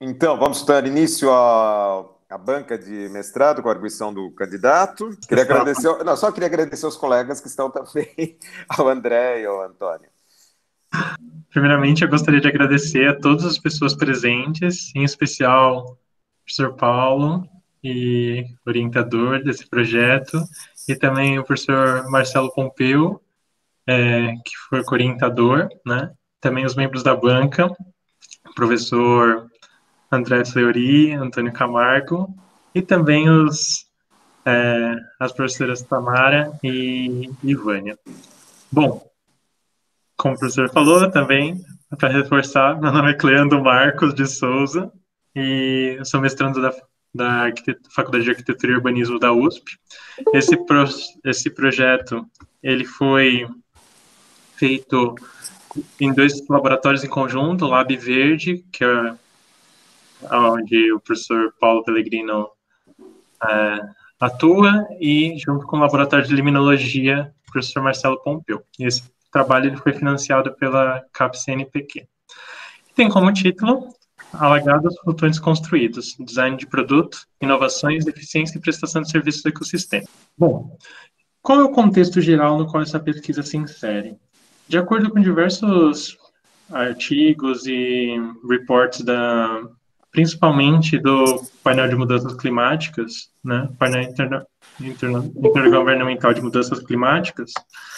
Então, vamos dar início à banca de mestrado com a arguição do candidato. Só queria agradecer aos colegas que estão também, ao André e ao Antônio. Primeiramente, eu gostaria de agradecer a todas as pessoas presentes, em especial o professor Paulo, e orientador desse projeto, e também o professor Marcelo Pompeu, que foi orientador, né? Também os membros da banca, o professor André Fleury, Antônio Camargo, e também as professoras Tamara e Ivânia. Bom, como o professor falou também, para reforçar, meu nome é Cleandro Marcos de Souza, e eu sou mestrando da Faculdade de Arquitetura e Urbanismo da USP. Esse projeto, ele foi feito em 2 laboratórios em conjunto, o Lab Verde, que é onde o professor Paulo Pellegrino atua, e junto com o Laboratório de Liminologia, o professor Marcelo Pompeu. E esse trabalho ele foi financiado pela CAP-CNPq. Tem como título Alagados Flutuantes Construídos, Design de Produto, Inovações, Eficiência e Prestação de Serviços do Ecossistema. Bom, qual é o contexto geral no qual essa pesquisa se insere? De acordo com diversos artigos e reports principalmente do painel de mudanças climáticas, né, painel intergovernamental de mudanças climáticas,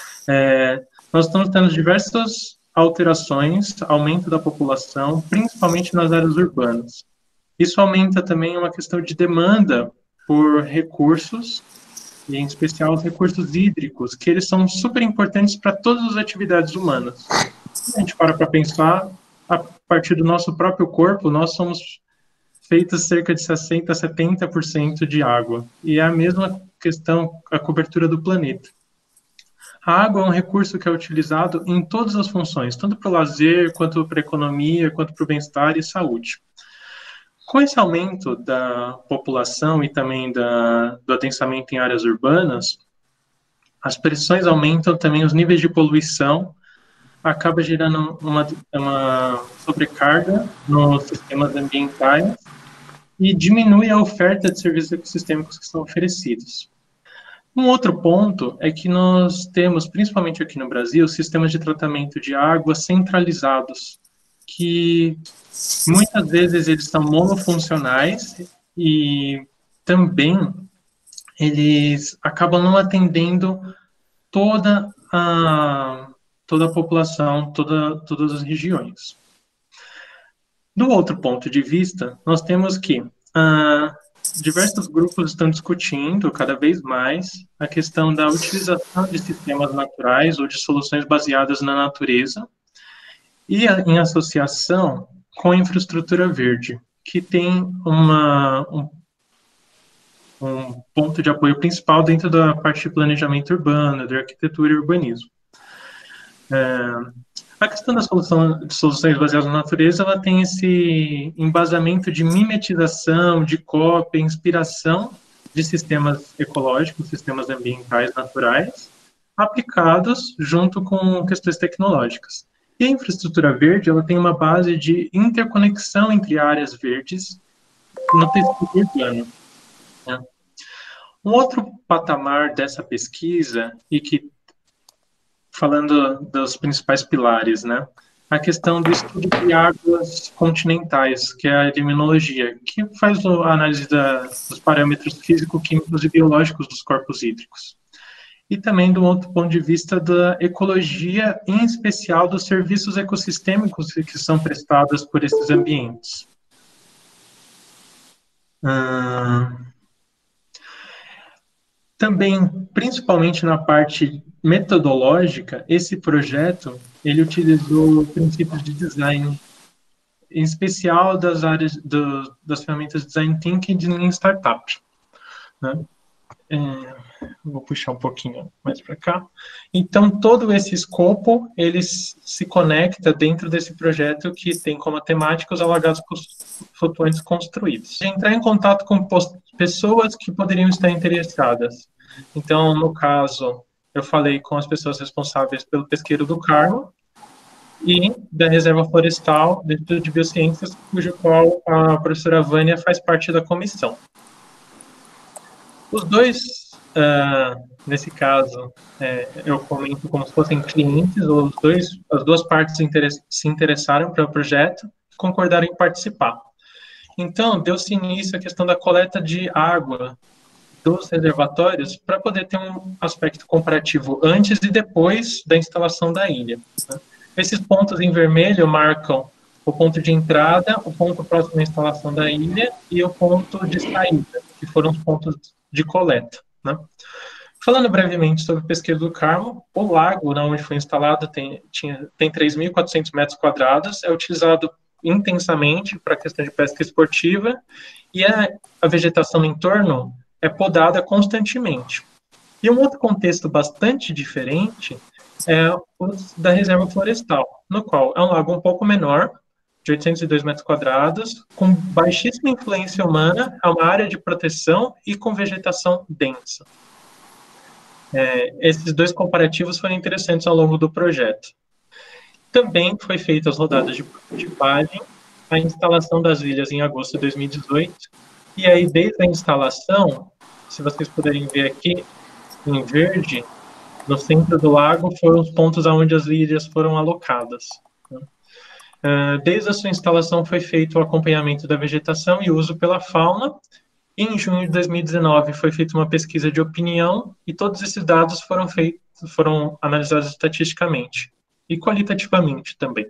nós estamos tendo diversas alterações, aumento da população, principalmente nas áreas urbanas. Isso aumenta também uma questão de demanda por recursos, e em especial os recursos hídricos, que eles são super importantes para todas as atividades humanas. Se a gente para pensar, a partir do nosso próprio corpo, nós somos feitos cerca de 60% a 70% de água. E é a mesma questão, a cobertura do planeta. A água é um recurso que é utilizado em todas as funções, tanto para o lazer, quanto para a economia, quanto para o bem-estar e saúde. Com esse aumento da população e também do adensamento em áreas urbanas, as pressões aumentam, também os níveis de poluição, acaba gerando uma sobrecarga nos sistemas ambientais e diminui a oferta de serviços ecossistêmicos que são oferecidos. Um outro ponto é que nós temos, principalmente aqui no Brasil, sistemas de tratamento de água centralizados, que muitas vezes eles são monofuncionais e também eles acabam não atendendo toda a população, todas as regiões. Do outro ponto de vista, nós temos que diversos grupos estão discutindo cada vez mais a questão da utilização de sistemas naturais ou de soluções baseadas na natureza e em associação com a infraestrutura verde, que tem um ponto de apoio principal dentro da parte de planejamento urbano, de arquitetura e urbanismo. A questão das soluções baseadas na natureza, ela tem esse embasamento de mimetização, de cópia, inspiração de sistemas ecológicos, sistemas ambientais naturais, aplicados junto com questões tecnológicas. E a infraestrutura verde, ela tem uma base de interconexão entre áreas verdes no tecido urbano. Né? Um outro patamar dessa pesquisa, e que falando dos principais pilares, né? A questão do estudo de águas continentais, que é a limnologia, que faz a análise dos parâmetros físico-químicos e biológicos dos corpos hídricos. E também do outro ponto de vista da ecologia, em especial dos serviços ecossistêmicos que são prestados por esses ambientes. Também, principalmente na parte metodológica, esse projeto, ele utilizou princípios de design, em especial das áreas das ferramentas de design thinking em startup. Né? Vou puxar um pouquinho mais para cá. Então, todo esse escopo, ele se conecta dentro desse projeto que tem como temática os alagados flutuantes construídos. Entrar em contato com pessoas que poderiam estar interessadas. Então, no caso, eu falei com as pessoas responsáveis pelo Pesqueiro do Carmo e da Reserva Florestal do Instituto de Biociências, cujo qual a professora Vânia faz parte da comissão. Os dois, nesse caso, eu comento como se fossem clientes, as duas partes se interessaram pelo projeto e concordaram em participar. Então, deu-se início à questão da coleta de água dos reservatórios para poder ter um aspecto comparativo antes e depois da instalação da ilha, né? Esses pontos em vermelho marcam o ponto de entrada, o ponto próximo à instalação da ilha e o ponto de saída, que foram os pontos de coleta, né? Falando brevemente sobre Pesqueiro do Carmo, o lago onde foi instalado tem 3.400 metros quadrados, é utilizado intensamente para a questão de pesca esportiva e a vegetação no entorno é podada constantemente. E um outro contexto bastante diferente é o da reserva florestal, no qual é um lago um pouco menor, de 802 metros quadrados, com baixíssima influência humana, é uma área de proteção e com vegetação densa. Esses dois comparativos foram interessantes ao longo do projeto. Também foi feita as rodadas de prototipagem, a instalação das ilhas em agosto de 2018, e aí desde a instalação, se vocês puderem ver aqui, em verde, no centro do lago foram os pontos onde as ilhas foram alocadas. Desde a sua instalação foi feito o acompanhamento da vegetação e uso pela fauna. Em junho de 2019 foi feita uma pesquisa de opinião e todos esses dados foram analisados estatisticamente e qualitativamente também.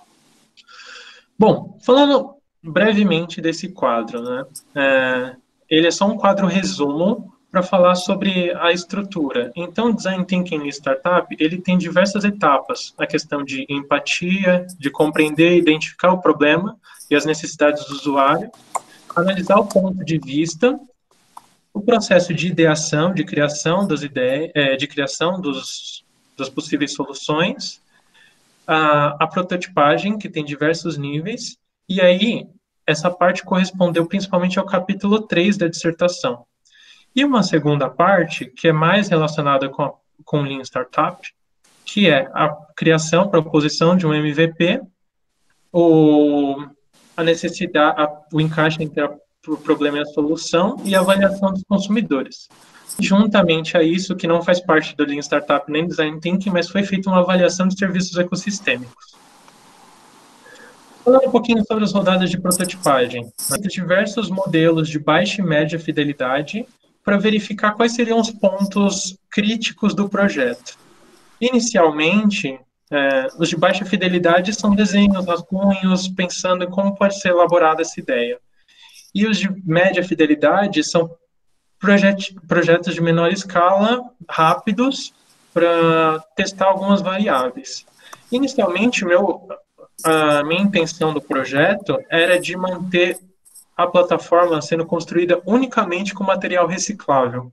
Bom, falando brevemente desse quadro, né? Ele é só um quadro resumo para falar sobre a estrutura. Então, Design Thinking Startup, ele tem diversas etapas, a questão de empatia, de compreender e identificar o problema e as necessidades do usuário, analisar o ponto de vista, o processo de ideação, de criação das ideias, de criação das possíveis soluções, a prototipagem, que tem diversos níveis, e aí essa parte correspondeu principalmente ao capítulo 3 da dissertação. E uma segunda parte, que é mais relacionada com Lean Startup, que é a criação, proposição de um MVP, a necessidade, o encaixe entre o problema e a solução e a avaliação dos consumidores. Juntamente a isso, que não faz parte do Lean Startup nem Design Thinking, mas foi feita uma avaliação de serviços ecossistêmicos. Falando um pouquinho sobre as rodadas de prototipagem, diversos modelos de baixa e média fidelidade para verificar quais seriam os pontos críticos do projeto. Inicialmente, os de baixa fidelidade são desenhos, rascunhos, pensando em como pode ser elaborada essa ideia. E os de média fidelidade são projetos de menor escala, rápidos, para testar algumas variáveis. Inicialmente, a minha intenção do projeto era de manter a plataforma sendo construída unicamente com material reciclável,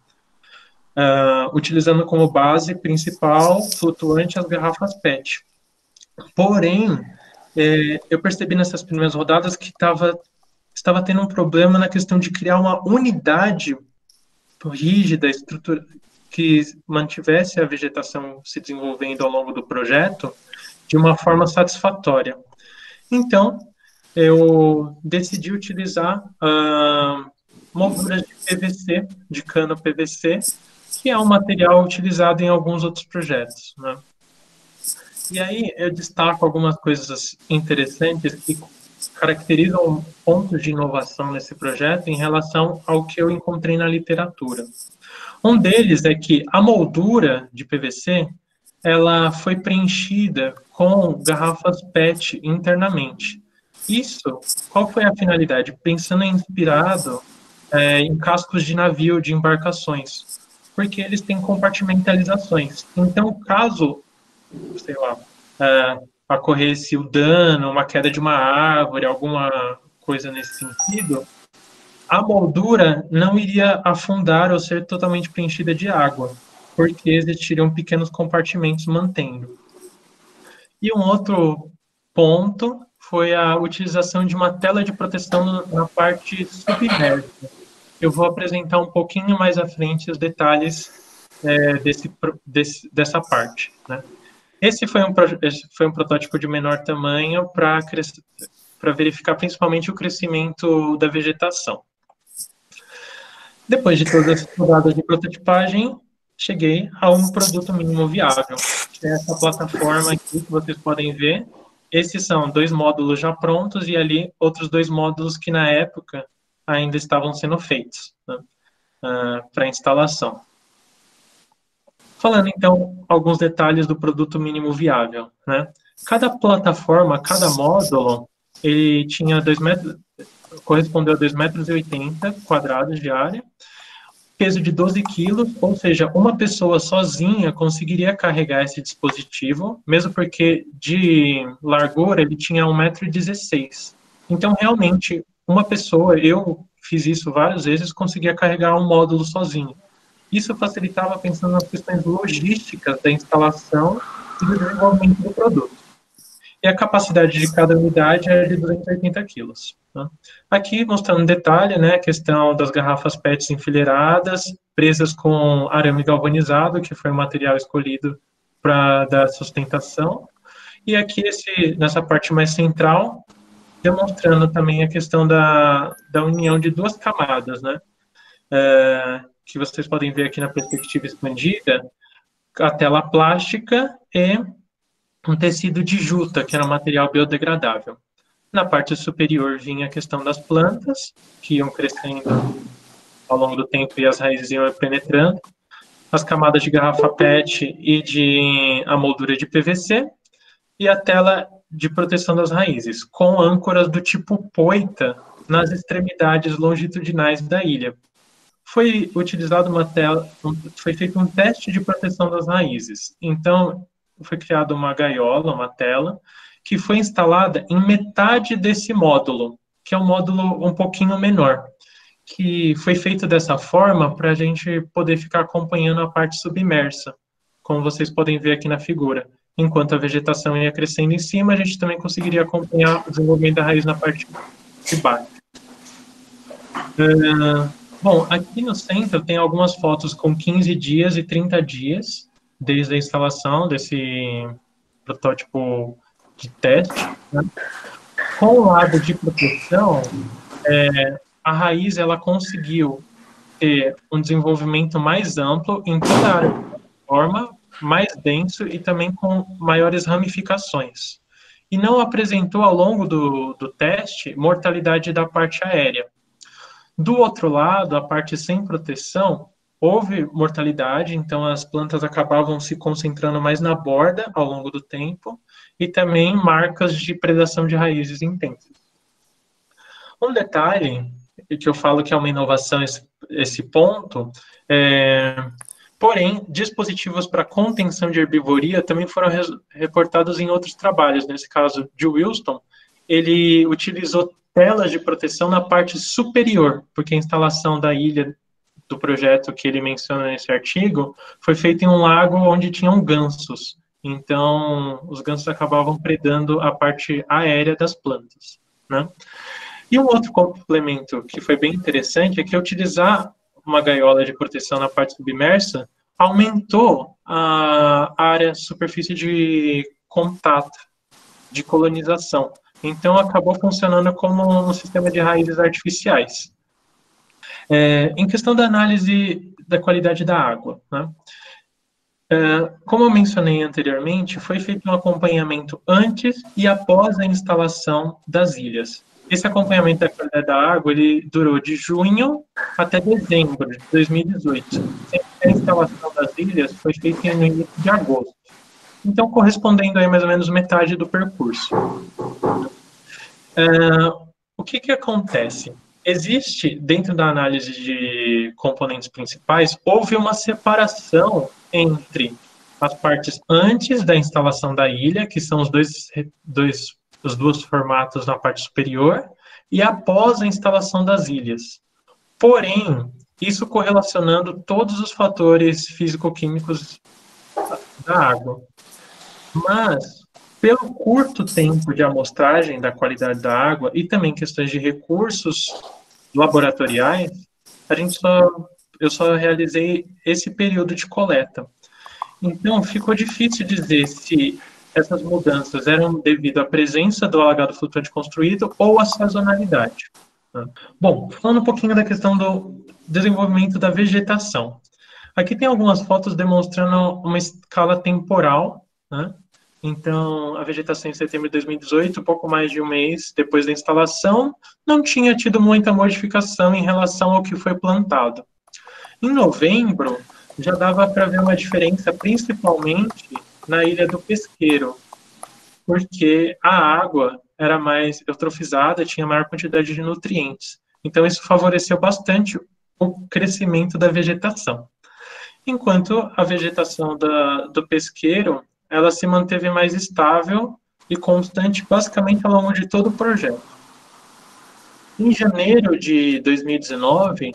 utilizando como base principal flutuante as garrafas PET. Porém, eu percebi nessas primeiras rodadas que estava tendo um problema na questão de criar uma unidade rígida, estrutura, que mantivesse a vegetação se desenvolvendo ao longo do projeto de uma forma satisfatória. Então, eu decidi utilizar molduras de PVC, de cano PVC, que é um material utilizado em alguns outros projetos, né? E aí eu destaco algumas coisas interessantes que caracterizam pontos de inovação nesse projeto em relação ao que eu encontrei na literatura. Um deles é que a moldura de PVC, ela foi preenchida com garrafas PET internamente. Isso, qual foi a finalidade? Pensando inspirado em cascos de navio, de embarcações, porque eles têm compartimentalizações. Então, caso, sei lá, ocorresse o dano, uma queda de uma árvore, alguma coisa nesse sentido, a moldura não iria afundar ou ser totalmente preenchida de água, porque existiriam pequenos compartimentos mantendo. E um outro ponto foi a utilização de uma tela de proteção na parte submersa. Eu vou apresentar um pouquinho mais à frente os detalhes dessa parte, né? Esse foi um protótipo de menor tamanho para verificar principalmente o crescimento da vegetação. Depois de todas as rodadas de prototipagem, cheguei a um produto mínimo viável, que é essa plataforma aqui que vocês podem ver. Esses são 2 módulos já prontos e ali outros 2 módulos que na época ainda estavam sendo feitos, né, para instalação. Falando então alguns detalhes do produto mínimo viável, né? Cada plataforma, cada módulo, ele tinha 2 metros, correspondeu a 2,80 metros quadrados de área, peso de 12 quilos, ou seja, uma pessoa sozinha conseguiria carregar esse dispositivo, mesmo porque de largura ele tinha 1,16 metros. Então, realmente, uma pessoa, eu fiz isso várias vezes, conseguia carregar um módulo sozinho. Isso facilitava pensando nas questões logísticas da instalação e do desenvolvimento do produto. E a capacidade de cada unidade é de 280 quilos. Né? Aqui, mostrando em detalhe, né, a questão das garrafas PETs enfileiradas, presas com arame galvanizado, que foi o material escolhido para dar sustentação. E aqui, nessa parte mais central, demonstrando também a questão da união de 2 camadas, né? Que vocês podem ver aqui na perspectiva expandida, a tela plástica e um tecido de juta, que era um material biodegradável. Na parte superior vinha a questão das plantas, que iam crescendo ao longo do tempo e as raízes iam penetrando, as camadas de garrafa PET e de a moldura de PVC, e a tela de proteção das raízes, com âncoras do tipo poita nas extremidades longitudinais da ilha. Foi utilizado foi feito um teste de proteção das raízes. Então, foi criada uma gaiola, uma tela, que foi instalada em metade desse módulo, que é um módulo um pouquinho menor, que foi feito dessa forma para a gente poder ficar acompanhando a parte submersa, como vocês podem ver aqui na figura. Enquanto a vegetação ia crescendo em cima, a gente também conseguiria acompanhar o desenvolvimento da raiz na parte de baixo. Bom, aqui no centro tem algumas fotos com 15 dias e 30 dias, desde a instalação desse protótipo de teste, né? Com o lado de proteção, a raiz ela conseguiu ter um desenvolvimento mais amplo em toda a área da forma, mais denso e também com maiores ramificações. E não apresentou ao longo do teste mortalidade da parte aérea. Do outro lado, a parte sem proteção, houve mortalidade, então as plantas acabavam se concentrando mais na borda ao longo do tempo e também marcas de predação de raízes intensas. Um detalhe, que eu falo que é uma inovação esse ponto, porém, dispositivos para contenção de herbivoria também foram reportados em outros trabalhos. Nesse caso, de Wilson, ele utilizou telas de proteção na parte superior, porque a instalação da ilha do projeto que ele menciona nesse artigo foi feita em um lago onde tinham gansos. Então, os gansos acabavam predando a parte aérea das plantas, né? E um outro complemento que foi bem interessante é que utilizar uma gaiola de proteção na parte submersa aumentou a área, superfície de contato, de colonização. Então, acabou funcionando como um sistema de raízes artificiais. Em questão da análise da qualidade da água, né? Como eu mencionei anteriormente, foi feito um acompanhamento antes e após a instalação das ilhas. Esse acompanhamento da qualidade da água, ele durou de junho até dezembro de 2018. A instalação das ilhas foi feita no início de agosto. Então, correspondendo aí mais ou menos metade do percurso. O que acontece? Existe, dentro da análise de componentes principais, houve uma separação entre as partes antes da instalação da ilha, que são os dois formatos na parte superior, e após a instalação das ilhas. Porém, isso correlacionando todos os fatores físico-químicos da água. Mas, pelo curto tempo de amostragem da qualidade da água e também questões de recursos laboratoriais, eu só realizei esse período de coleta. Então, ficou difícil dizer se essas mudanças eram devido à presença do alagado flutuante construído ou à sazonalidade. Né? Bom, falando um pouquinho da questão do desenvolvimento da vegetação. Aqui tem algumas fotos demonstrando uma escala temporal, né? Então, a vegetação em setembro de 2018, pouco mais de um mês depois da instalação, não tinha tido muita modificação em relação ao que foi plantado. Em novembro, já dava para ver uma diferença, principalmente na Ilha do Pesqueiro, porque a água era mais eutrofizada, tinha maior quantidade de nutrientes. Então, isso favoreceu bastante o crescimento da vegetação. Enquanto a vegetação do pesqueiro, ela se manteve mais estável e constante basicamente ao longo de todo o projeto. Em janeiro de 2019,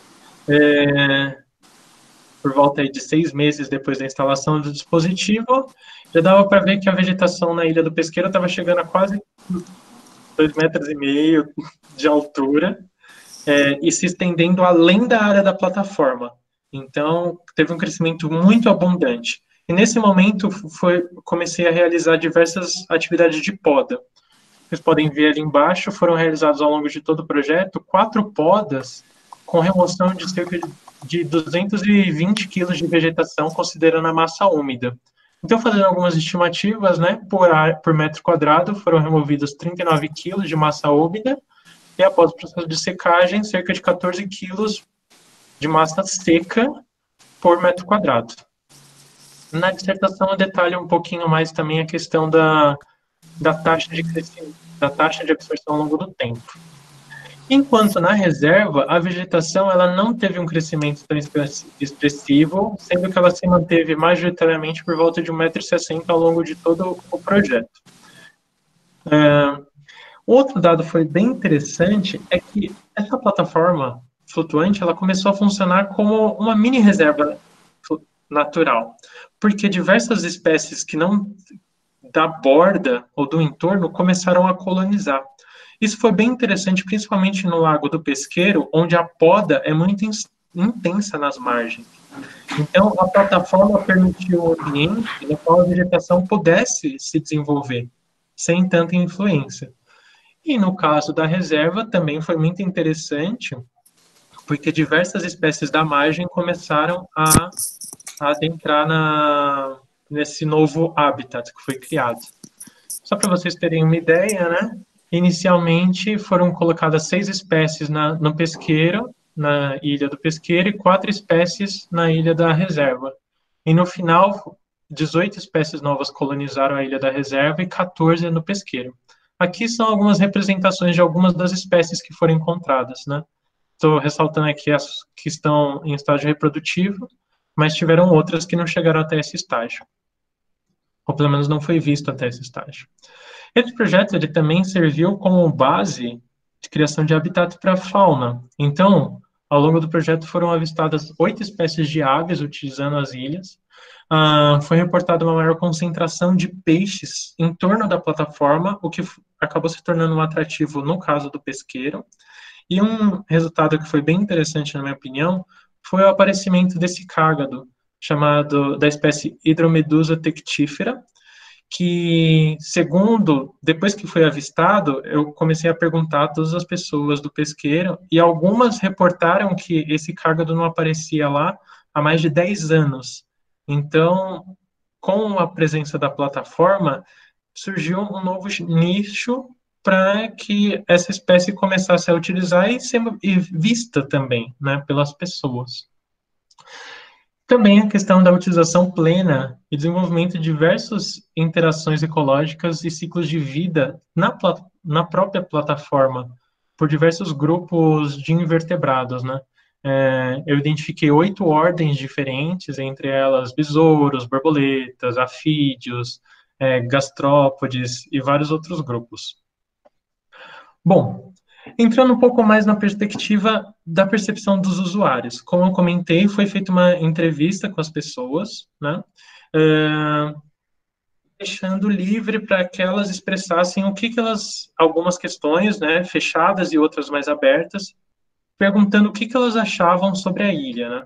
por volta de 6 meses depois da instalação do dispositivo, já dava para ver que a vegetação na Ilha do Pesqueiro estava chegando a quase 2,5 metros de altura, e se estendendo além da área da plataforma. Então, teve um crescimento muito abundante. E nesse momento, comecei a realizar diversas atividades de poda. Vocês podem ver ali embaixo, foram realizados ao longo de todo o projeto 4 podas com remoção de cerca de 220 quilos de vegetação, considerando a massa úmida. Então, fazendo algumas estimativas, né, por metro quadrado, foram removidos 39 quilos de massa úmida, e após o processo de secagem, cerca de 14 quilos de massa seca por metro quadrado. Na dissertação eu detalho um pouquinho mais também a questão da taxa de crescimento, da taxa de absorção ao longo do tempo. Enquanto na reserva, a vegetação ela não teve um crescimento tão expressivo, sendo que ela se manteve majoritariamente por volta de 1,60 m ao longo de todo o projeto. Outro dado foi bem interessante, é que essa plataforma flutuante, ela começou a funcionar como uma mini reserva natural, porque diversas espécies que não da borda ou do entorno começaram a colonizar. Isso foi bem interessante, principalmente no Lago do Pesqueiro, onde a poda é muito intensa nas margens. Então, a plataforma permitiu um ambiente no qual a vegetação pudesse se desenvolver, sem tanta influência. E no caso da reserva também foi muito interessante, porque diversas espécies da margem começaram a adentrar nesse novo habitat que foi criado. Só para vocês terem uma ideia, né? Inicialmente foram colocadas 6 espécies no pesqueiro, na Ilha do Pesqueiro, e 4 espécies na Ilha da Reserva. E no final, 18 espécies novas colonizaram a Ilha da Reserva e 14 no pesqueiro. Aqui são algumas representações de algumas das espécies que foram encontradas, né? Estou ressaltando aqui as que estão em estágio reprodutivo, mas tiveram outras que não chegaram até esse estágio. Ou pelo menos não foi visto até esse estágio. Esse projeto ele também serviu como base de criação de habitat para a fauna. Então, ao longo do projeto foram avistadas 8 espécies de aves utilizando as ilhas. Foi reportada uma maior concentração de peixes em torno da plataforma, o que acabou se tornando um atrativo no caso do pesqueiro. E um resultado que foi bem interessante, na minha opinião, foi o aparecimento desse cágado, chamado da espécie Hydromedusa tectífera, que, segundo, depois que foi avistado, eu comecei a perguntar a todas as pessoas do pesqueiro, e algumas reportaram que esse cágado não aparecia lá há mais de 10 anos. Então, com a presença da plataforma, surgiu um novo nicho para que essa espécie começasse a utilizar e ser vista também, né, pelas pessoas. Também a questão da utilização plena e desenvolvimento de diversas interações ecológicas e ciclos de vida na própria plataforma, por diversos grupos de invertebrados, né? Eu identifiquei 8 ordens diferentes, entre elas besouros, borboletas, afídeos, gastrópodes e vários outros grupos. Bom, entrando um pouco mais na perspectiva da percepção dos usuários. Como eu comentei, foi feita uma entrevista com as pessoas, né? Deixando livre para que elas expressassem o que elas, algumas questões, né, fechadas e outras mais abertas, perguntando o que elas achavam sobre a ilha, né?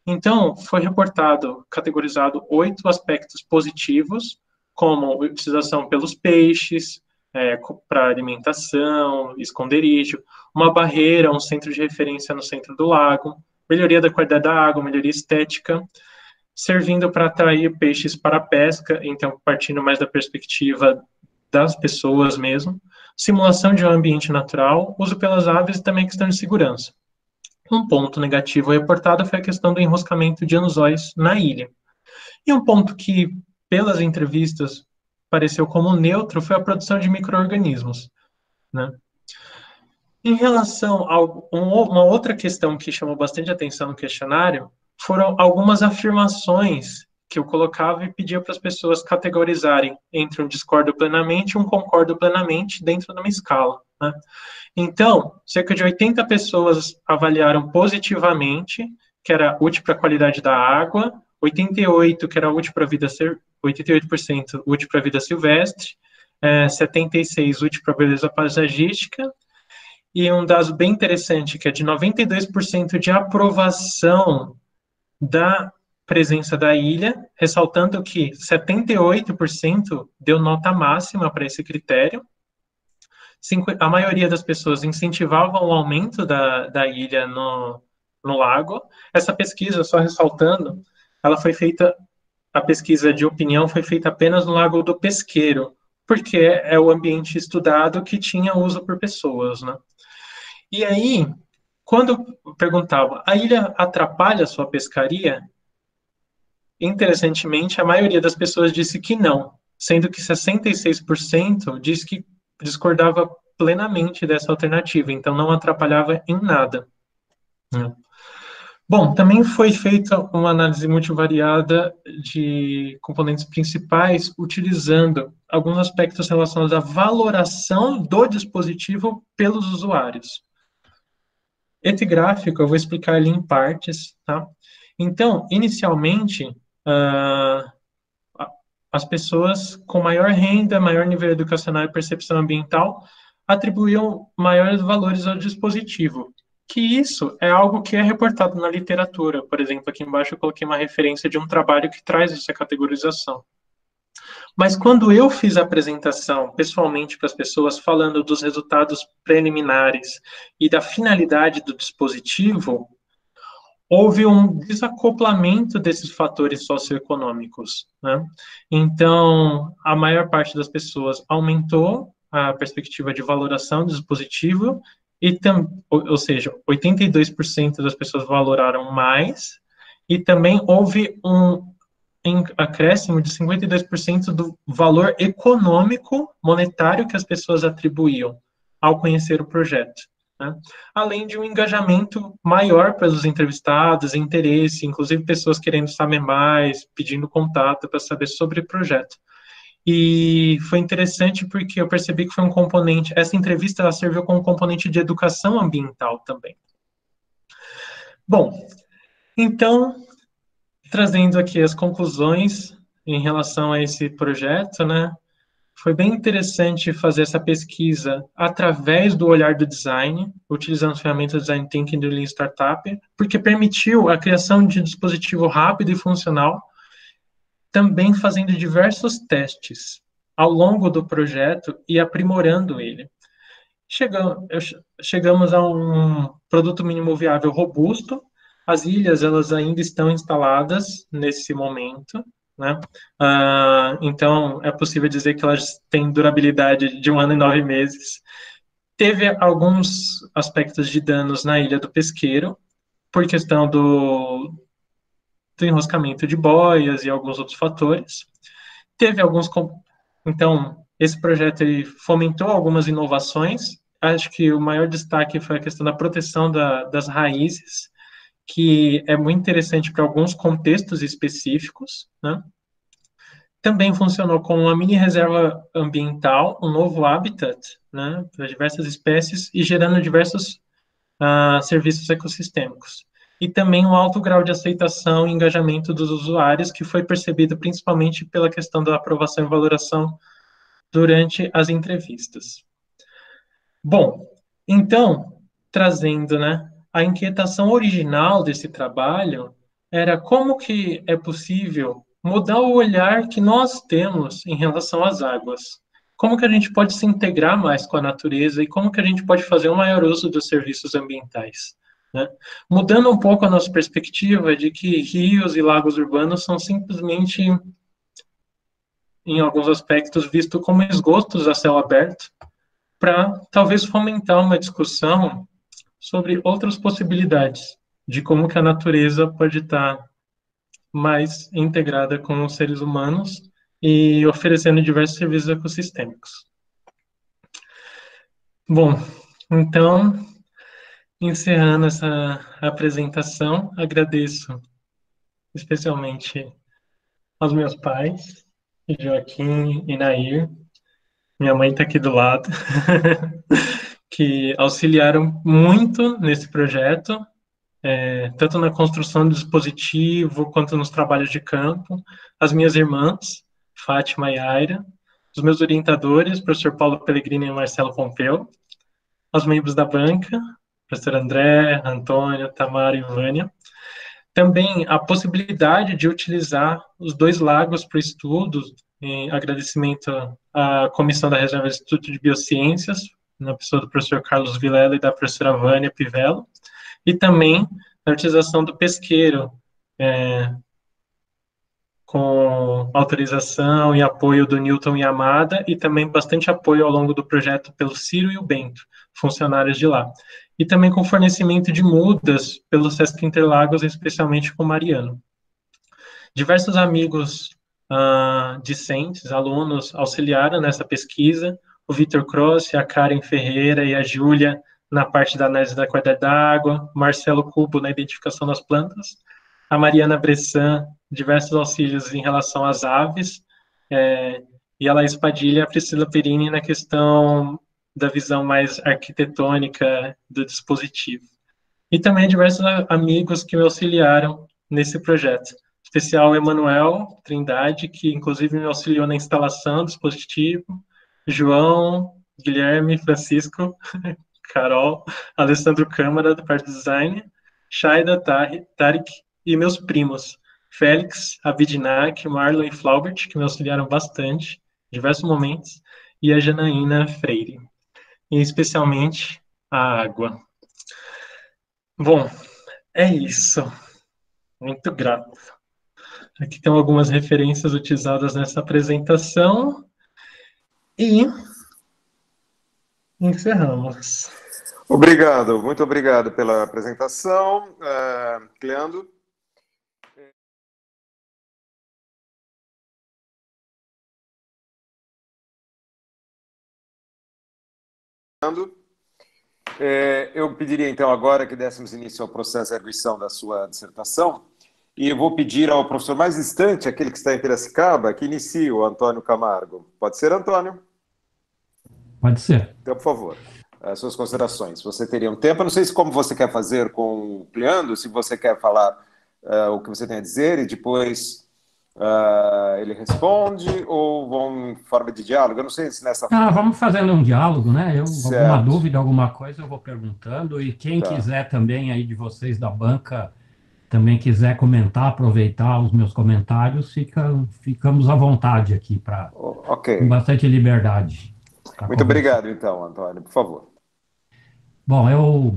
Então, foi reportado, categorizado 8 aspectos positivos, como utilização pelos peixes, para alimentação, esconderijo, uma barreira, um centro de referência no centro do lago, melhoria da qualidade da água, melhoria estética, servindo para atrair peixes para a pesca, então partindo mais da perspectiva das pessoas mesmo, simulação de um ambiente natural, uso pelas aves e também questão de segurança. Um ponto negativo reportado foi a questão do enroscamento de anzóis na ilha. E um ponto que, pelas entrevistas, pareceu como neutro foi a produção de micro-organismos, né? Em relação a uma outra questão que chamou bastante atenção no questionário, foram algumas afirmações que eu colocava e pedia para as pessoas categorizarem entre um discordo plenamente e um concordo plenamente dentro de uma escala, né? Então, cerca de 80 pessoas avaliaram positivamente, que era útil para a qualidade da água, 88 que era útil para a vida 88% útil para a vida silvestre, 76 útil para a beleza paisagística, e um dado bem interessante, que é de 92% de aprovação da presença da ilha, ressaltando que 78% deu nota máxima para esse critério. A maioria das pessoas incentivavam o aumento da ilha no lago. Essa pesquisa, só ressaltando, ela foi feita, a pesquisa de opinião foi feita apenas no Lago do Pesqueiro, porque é o ambiente estudado que tinha uso por pessoas, né? E aí, quando eu perguntava, a ilha atrapalha a sua pescaria? Interessantemente, a maioria das pessoas disse que não, sendo que 66% disse que discordava plenamente dessa alternativa, então não atrapalhava em nada. Bom, também foi feita uma análise multivariada de componentes principais, utilizando alguns aspectos relacionados à valoração do dispositivo pelos usuários. Esse gráfico eu vou explicar ele em partes, tá? Então, inicialmente, as pessoas com maior renda, maior nível educacional e percepção ambiental atribuíam maiores valores ao dispositivo. Que isso é algo que é reportado na literatura. Por exemplo, aqui embaixo eu coloquei uma referência de um trabalho que traz essa categorização. Mas quando eu fiz a apresentação pessoalmente para as pessoas, falando dos resultados preliminares e da finalidade do dispositivo, houve um desacoplamento desses fatores socioeconômicos, né? Então, a maior parte das pessoas aumentou a perspectiva de valoração do dispositivo, ou seja, 82% das pessoas valoraram mais, e também houve um acréscimo de 52% do valor econômico monetário que as pessoas atribuíam ao conhecer o projeto, né? Além de um engajamento maior pelos entrevistados, interesse, inclusive pessoas querendo saber mais, pedindo contato para saber sobre o projeto. E foi interessante porque eu percebi que foi um componente, essa entrevista ela serviu como componente de educação ambiental também. Bom, então, trazendo aqui as conclusões em relação a esse projeto, né? Foi bem interessante fazer essa pesquisa através do olhar do design, utilizando as ferramentas de Design Thinking do Lean Startup, porque permitiu a criação de um dispositivo rápido e funcional, também fazendo diversos testes ao longo do projeto e aprimorando ele. Chegamos a um produto mínimo viável robusto. As ilhas, elas ainda estão instaladas nesse momento, né? Então, é possível dizer que elas têm durabilidade de 1 ano e 9 meses. Teve alguns aspectos de danos na Ilha do Pesqueiro, por questão do enroscamento de boias e alguns outros fatores. Teve alguns... Então, esse projeto ele fomentou algumas inovações. Acho que o maior destaque foi a questão da proteção das raízes, que é muito interessante para alguns contextos específicos, né? Também funcionou como uma mini reserva ambiental, um novo habitat, né, para diversas espécies e gerando diversos serviços ecossistêmicos. E também um alto grau de aceitação e engajamento dos usuários, que foi percebido principalmente pela questão da aprovação e valoração durante as entrevistas. Bom, então, trazendo, né, a inquietação original desse trabalho era como que é possível mudar o olhar que nós temos em relação às águas. Como que a gente pode se integrar mais com a natureza e como que a gente pode fazer um maior uso dos serviços ambientais, né? Mudando um pouco a nossa perspectiva de que rios e lagos urbanos são simplesmente, em alguns aspectos, vistos como esgotos a céu aberto, para talvez fomentar uma discussão sobre outras possibilidades de como que a natureza pode estar mais integrada com os seres humanos e oferecendo diversos serviços ecossistêmicos. Bom, então, encerrando essa apresentação, agradeço especialmente aos meus pais, Joaquim e Nair, minha mãe está aqui do lado, que auxiliaram muito nesse projeto, tanto na construção do dispositivo quanto nos trabalhos de campo, as minhas irmãs, Fátima e Aira, os meus orientadores, professor Paulo Pellegrini e Marcelo Pompeu, os membros da banca, professor André, Antônio, Tamara e Vânia. Também a possibilidade de utilizar os 2 lagos para estudo, em agradecimento à comissão da Reserva do Instituto de Biociências, na pessoa do professor Carlos Vilela e da professora Vânia Pivello, e também a utilização do pesqueiro, com autorização e apoio do Newton Yamada, e também bastante apoio ao longo do projeto pelo Ciro e o Bento, funcionários de lá. E também com fornecimento de mudas pelo Sesc Interlagos, especialmente com o Mariano. Diversos amigos discentes, alunos, auxiliaram nessa pesquisa, o Vitor Cross, a Karen Ferreira e a Júlia na parte da análise da qualidade da água, Marcelo Cubo na identificação das plantas, a Mariana Bressan, diversos auxílios em relação às aves, e a Laís Padilha e a Priscila Perini na questão da visão mais arquitetônica do dispositivo. E também diversos amigos que me auxiliaram nesse projeto. Em especial o Emanuel Trindade, que inclusive me auxiliou na instalação do dispositivo, João, Guilherme, Francisco, Carol, Alessandro Câmara, da parte do design, Shaida, Tarek e meus primos, Félix, Abidinac, Marlon e Flaubert, que me auxiliaram bastante em diversos momentos, e a Janaína Freire, e especialmente a água. Bom, é isso. Muito grato. Aqui tem algumas referências utilizadas nessa apresentação e encerramos. Obrigado, muito obrigado pela apresentação, Cleandro. Eu pediria, então, agora que dessemos início ao processo de arguição da sua dissertação, e eu vou pedir ao professor mais distante, aquele que está em Piracicaba, que inicie, o Antônio Camargo. Pode ser, Antônio? Pode ser. Então, por favor, as suas considerações. Você teria um tempo, eu não sei se como você quer fazer com o Cleandro, se você quer falar o que você tem a dizer e depois ele responde, ou vão em forma de diálogo? Eu não sei se nessa... Vamos fazendo um diálogo, né? Certo. Alguma dúvida, alguma coisa, eu vou perguntando, e quem quiser também aí de vocês da banca, também quiser comentar, aproveitar os meus comentários, ficamos à vontade aqui, com bastante liberdade. Muito obrigado, então, Antônio, por favor. Bom, eu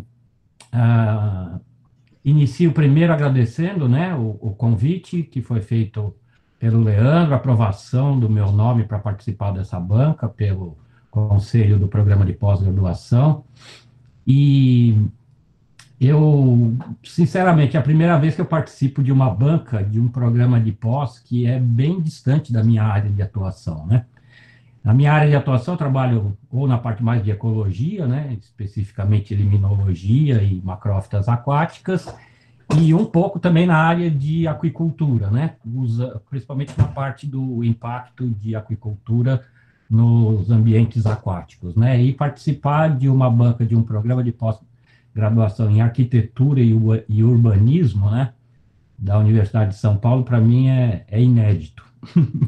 inicio primeiro agradecendo, né, o convite que foi feito pelo Leandro, a aprovação do meu nome para participar dessa banca, pelo Conselho do Programa de Pós-Graduação, e eu, sinceramente, é a primeira vez que eu participo de uma banca, de um programa de pós que é bem distante da minha área de atuação, né? Na minha área de atuação, eu trabalho ou na parte mais de ecologia, né, especificamente limnologia e macrófitas aquáticas, e um pouco também na área de aquicultura, né, principalmente na parte do impacto de aquicultura nos ambientes aquáticos, né, e participar de uma banca, de um programa de pós-graduação em arquitetura e urbanismo, né, da Universidade de São Paulo, para mim é inédito.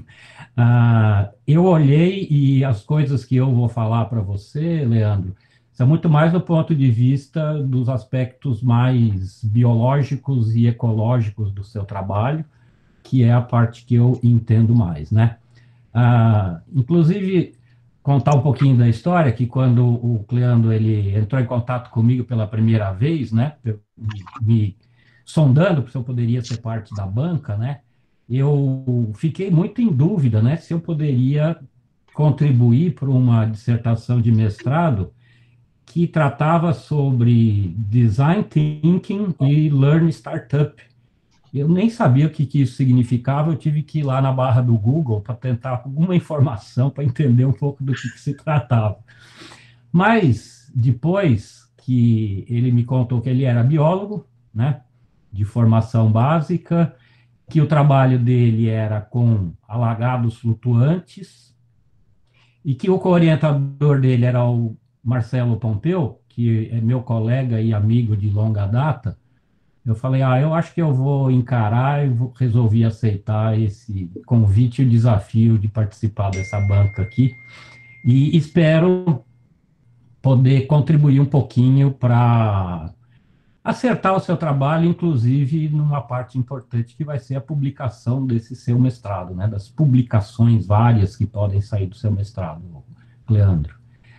Eu olhei e as coisas que eu vou falar para você, Leandro, Isso é muito mais do ponto de vista dos aspectos mais biológicos e ecológicos do seu trabalho, que é a parte que eu entendo mais, né? Inclusive, contar um pouquinho da história, que quando o Cleandro ele entrou em contato comigo pela primeira vez, né, me sondando se eu poderia ser parte da banca, né, eu fiquei muito em dúvida, né, se eu poderia contribuir para uma dissertação de mestrado que tratava sobre design thinking e learn startup. Eu nem sabia o que isso significava, eu tive que ir lá na barra do Google para tentar alguma informação para entender um pouco do que se tratava. Mas, depois que ele me contou que ele era biólogo, né, de formação básica, que o trabalho dele era com alagados flutuantes, e que o orientador dele era o Marcelo Pompeu, que é meu colega e amigo de longa data, eu falei, eu acho que eu vou encarar e resolvi aceitar esse convite e o desafio de participar dessa banca aqui. E espero poder contribuir um pouquinho para acertar o seu trabalho, inclusive numa parte importante que vai ser a publicação desse seu mestrado, né? Das publicações várias que podem sair do seu mestrado, Leandro.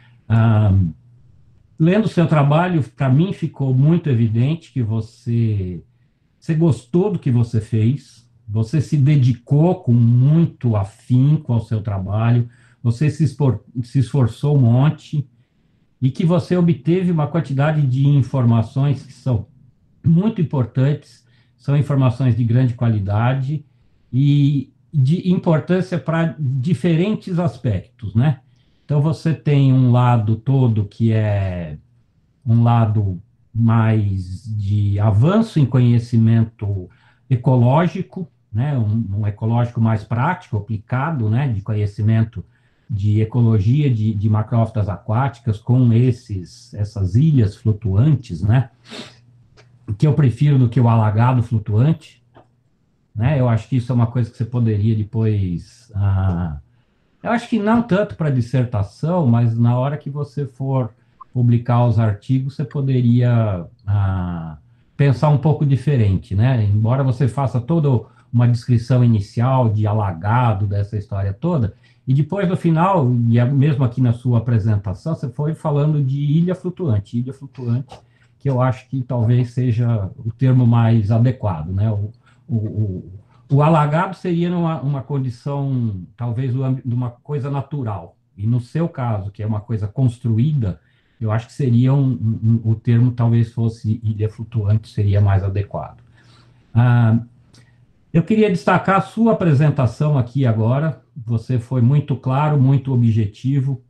Lendo o seu trabalho, para mim ficou muito evidente que você gostou do que você fez, você se dedicou com muito afinco ao seu trabalho, você se esforçou um monte e que você obteve uma quantidade de informações que são muito importantes, são informações de grande qualidade e de importância para diferentes aspectos, né? Então, você tem um lado todo que é um lado mais de avanço em conhecimento ecológico, né? Um ecológico mais prático, aplicado, né? De conhecimento de ecologia de macrófitas aquáticas com essas ilhas flutuantes, né? Que eu prefiro do que o alagado flutuante, né? Eu acho que isso é uma coisa que você poderia depois... eu acho que não tanto para dissertação, mas na hora que você for publicar os artigos, você poderia pensar um pouco diferente, né? Embora você faça toda uma descrição inicial de alagado dessa história toda, e depois, no final, e mesmo aqui na sua apresentação, você foi falando de ilha flutuante, que eu acho que talvez seja o termo mais adequado, né? O alagado seria uma condição, talvez, de uma coisa natural. E no seu caso, que é uma coisa construída, eu acho que seria o termo talvez fosse ilha flutuante, seria mais adequado. Eu queria destacar a sua apresentação aqui agora. Você foi muito claro, muito objetivo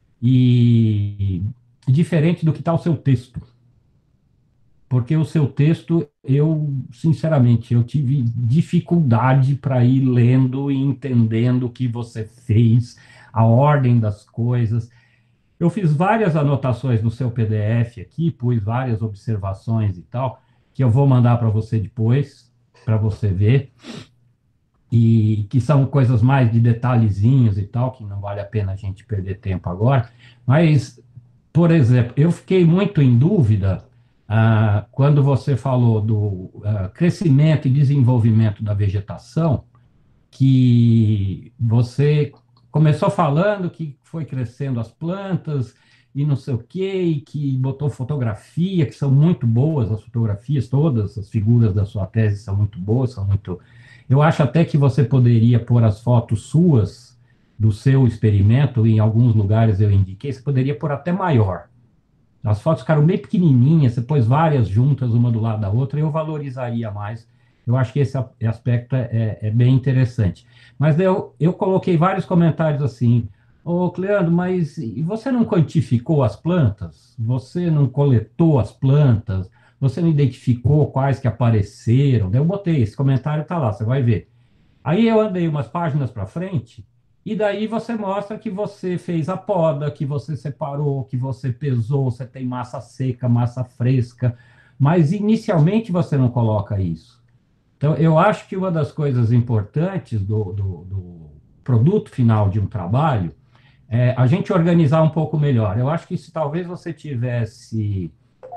e diferente do que está o seu texto. Porque o seu texto, sinceramente, eu tive dificuldade para ir lendo e entendendo o que você fez, a ordem das coisas. Eu fiz várias anotações no seu PDF aqui, pus várias observações e tal, que eu vou mandar para você depois, para você ver, e que são coisas mais de detalhezinhos e tal, que não vale a pena a gente perder tempo agora. Mas, por exemplo, eu fiquei muito em dúvida quando você falou do crescimento e desenvolvimento da vegetação, que você começou falando que foi crescendo as plantas e não sei o quê, e que botou fotografia, que são muito boas as fotografias, todas as figuras da sua tese são muito boas, Eu acho até que você poderia pôr as fotos suas do seu experimento, em alguns lugares eu indiquei, você poderia pôr até maior. As fotos ficaram bem pequenininhas, você pôs várias juntas, uma do lado da outra, eu valorizaria mais. Eu acho que esse aspecto é bem interessante. Mas eu coloquei vários comentários assim, Cleandro, mas e você não quantificou as plantas? Você não coletou as plantas? Você não identificou quais que apareceram? Eu botei, esse comentário está lá, você vai ver. Aí eu andei umas páginas para frente, e daí você mostra que você fez a poda, que você separou, que você pesou, você tem massa seca, massa fresca, mas inicialmente você não coloca isso. Então, eu acho que uma das coisas importantes do produto final de um trabalho a gente organizar um pouco melhor. Eu acho que se talvez você tivesse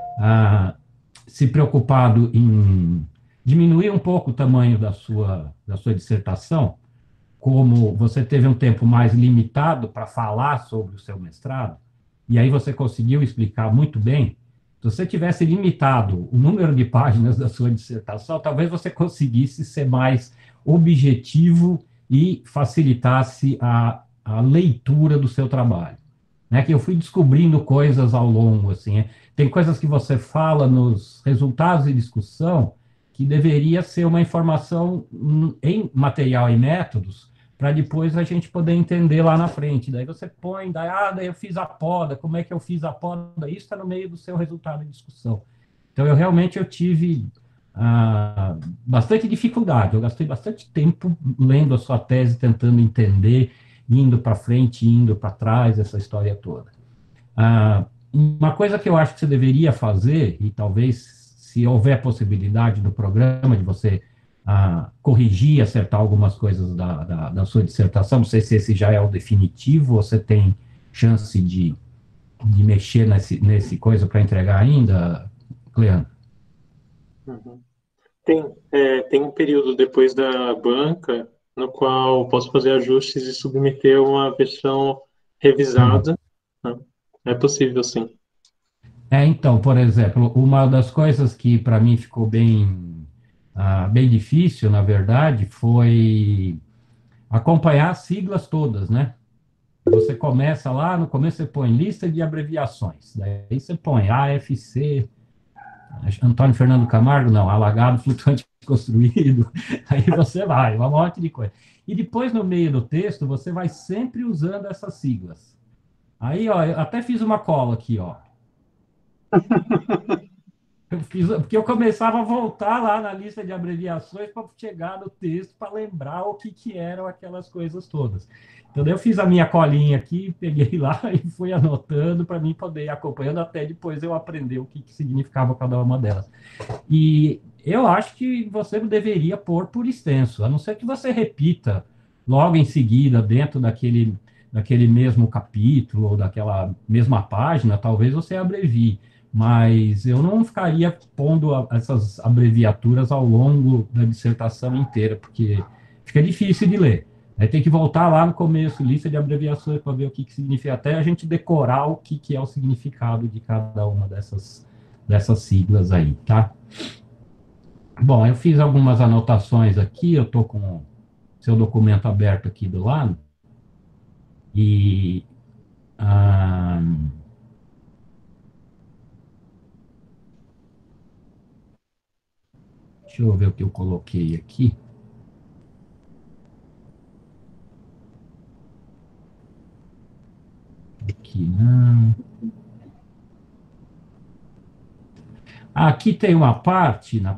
se preocupado em diminuir um pouco o tamanho da sua dissertação, como você teve um tempo mais limitado para falar sobre o seu mestrado, e aí você conseguiu explicar muito bem, se você tivesse limitado o número de páginas da sua dissertação, talvez você conseguisse ser mais objetivo e facilitasse a leitura do seu trabalho. Né? Que eu fui descobrindo coisas ao longo, assim, tem coisas que você fala nos resultados de discussão que deveria ser uma informação em material e métodos, para depois a gente poder entender lá na frente. Daí você põe, daí eu fiz a poda, como é que eu fiz a poda? Isso está no meio do seu resultado de discussão. Então, eu tive bastante dificuldade, eu gastei bastante tempo lendo a sua tese, tentando entender, indo para frente, indo para trás, essa história toda. Uma coisa que eu acho que você deveria fazer, e talvez, se houver possibilidade no programa de você corrigir, acertar algumas coisas da sua dissertação, não sei se esse já é o definitivo, ou você tem chance de mexer nesse coisa para entregar ainda, Cleandro? Uhum. Tem um período depois da banca no qual posso fazer ajustes e submeter uma versão revisada. Né? É possível, sim. Então, por exemplo, uma das coisas que para mim ficou bem difícil, na verdade, foi acompanhar as siglas todas, né? Você começa lá, no começo você põe lista de abreviações, daí você põe AFC, Antônio Fernando Camargo, não, alagado flutuante construído, aí você vai, um monte de coisa. E depois, no meio do texto, você vai sempre usando essas siglas. Aí, ó, eu até fiz uma cola aqui, ó. Porque eu começava a voltar lá na lista de abreviações para chegar no texto, para lembrar o que eram aquelas coisas todas. Então, eu fiz a minha colinha aqui, peguei lá e fui anotando para mim poder ir acompanhando até depois eu aprender o que significava cada uma delas. E eu acho que você deveria pôr por extenso, a não ser que você repita logo em seguida, dentro daquele mesmo capítulo ou daquela mesma página, talvez você abrevie. Mas eu não ficaria pondo essas abreviaturas ao longo da dissertação inteira, porque fica difícil de ler. Aí tem que voltar lá no começo, lista de abreviações, para ver o que significa, até a gente decorar o que é o significado de cada uma dessas siglas aí, tá? Bom, eu fiz algumas anotações aqui, eu estou com o seu documento aberto aqui do lado, e... deixa eu ver o que eu coloquei aqui. Aqui não. Aqui tem uma parte na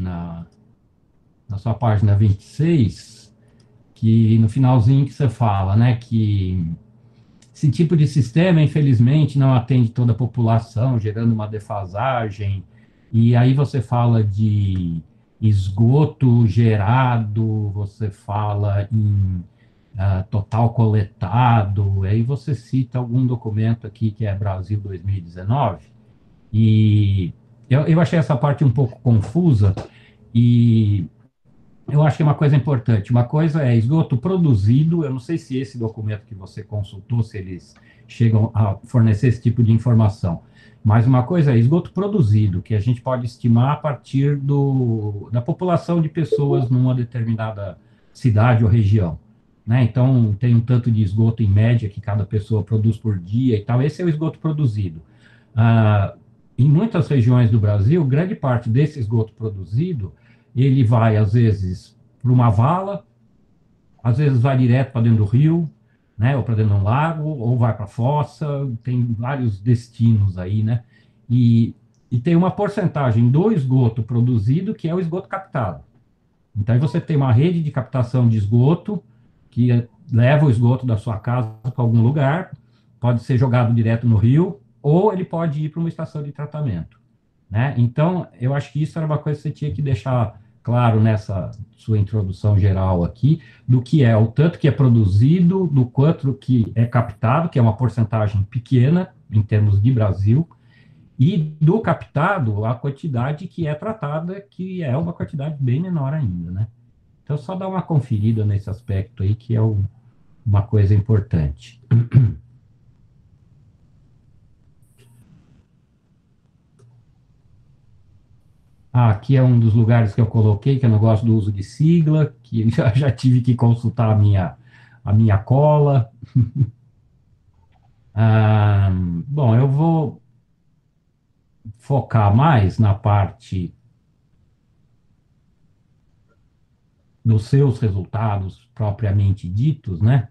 sua página 26, que no finalzinho que você fala, né, que esse tipo de sistema, infelizmente, não atende toda a população, gerando uma defasagem, e aí você fala de esgoto gerado, você fala em total coletado, aí você cita algum documento aqui que é Brasil 2019, e eu achei essa parte um pouco confusa, e eu acho que é uma coisa importante. Uma coisa é esgoto produzido, eu não sei se esse documento que você consultou, se eles chegam a fornecer esse tipo de informação, mas uma coisa é esgoto produzido, que a gente pode estimar a partir da população de pessoas numa determinada cidade ou região. Né? Então, tem um tanto de esgoto em média que cada pessoa produz por dia e tal, esse é o esgoto produzido. Em muitas regiões do Brasil, grande parte desse esgoto produzido, ele vai, às vezes, para uma vala, às vezes vai direto para dentro do rio, né, ou para dentro de um lago, ou vai para a fossa, tem vários destinos aí, né? E tem uma porcentagem do esgoto produzido que é o esgoto captado. Então, aí você tem uma rede de captação de esgoto que leva o esgoto da sua casa para algum lugar, pode ser jogado direto no rio, ou ele pode ir para uma estação de tratamento. Né? Então, eu acho que isso era uma coisa que você tinha que deixar claro nessa sua introdução geral aqui, do que é o tanto que é produzido, do quanto que é captado, que é uma porcentagem pequena em termos de Brasil, e do captado, a quantidade que é tratada, que é uma quantidade bem menor ainda, né? Então, só dar uma conferida nesse aspecto aí, que é uma coisa importante. Aqui é um dos lugares que eu coloquei, que eu não gosto do uso de sigla, que já tive que consultar a minha cola. Bom, eu vou focar mais na parte dos seus resultados propriamente ditos, né?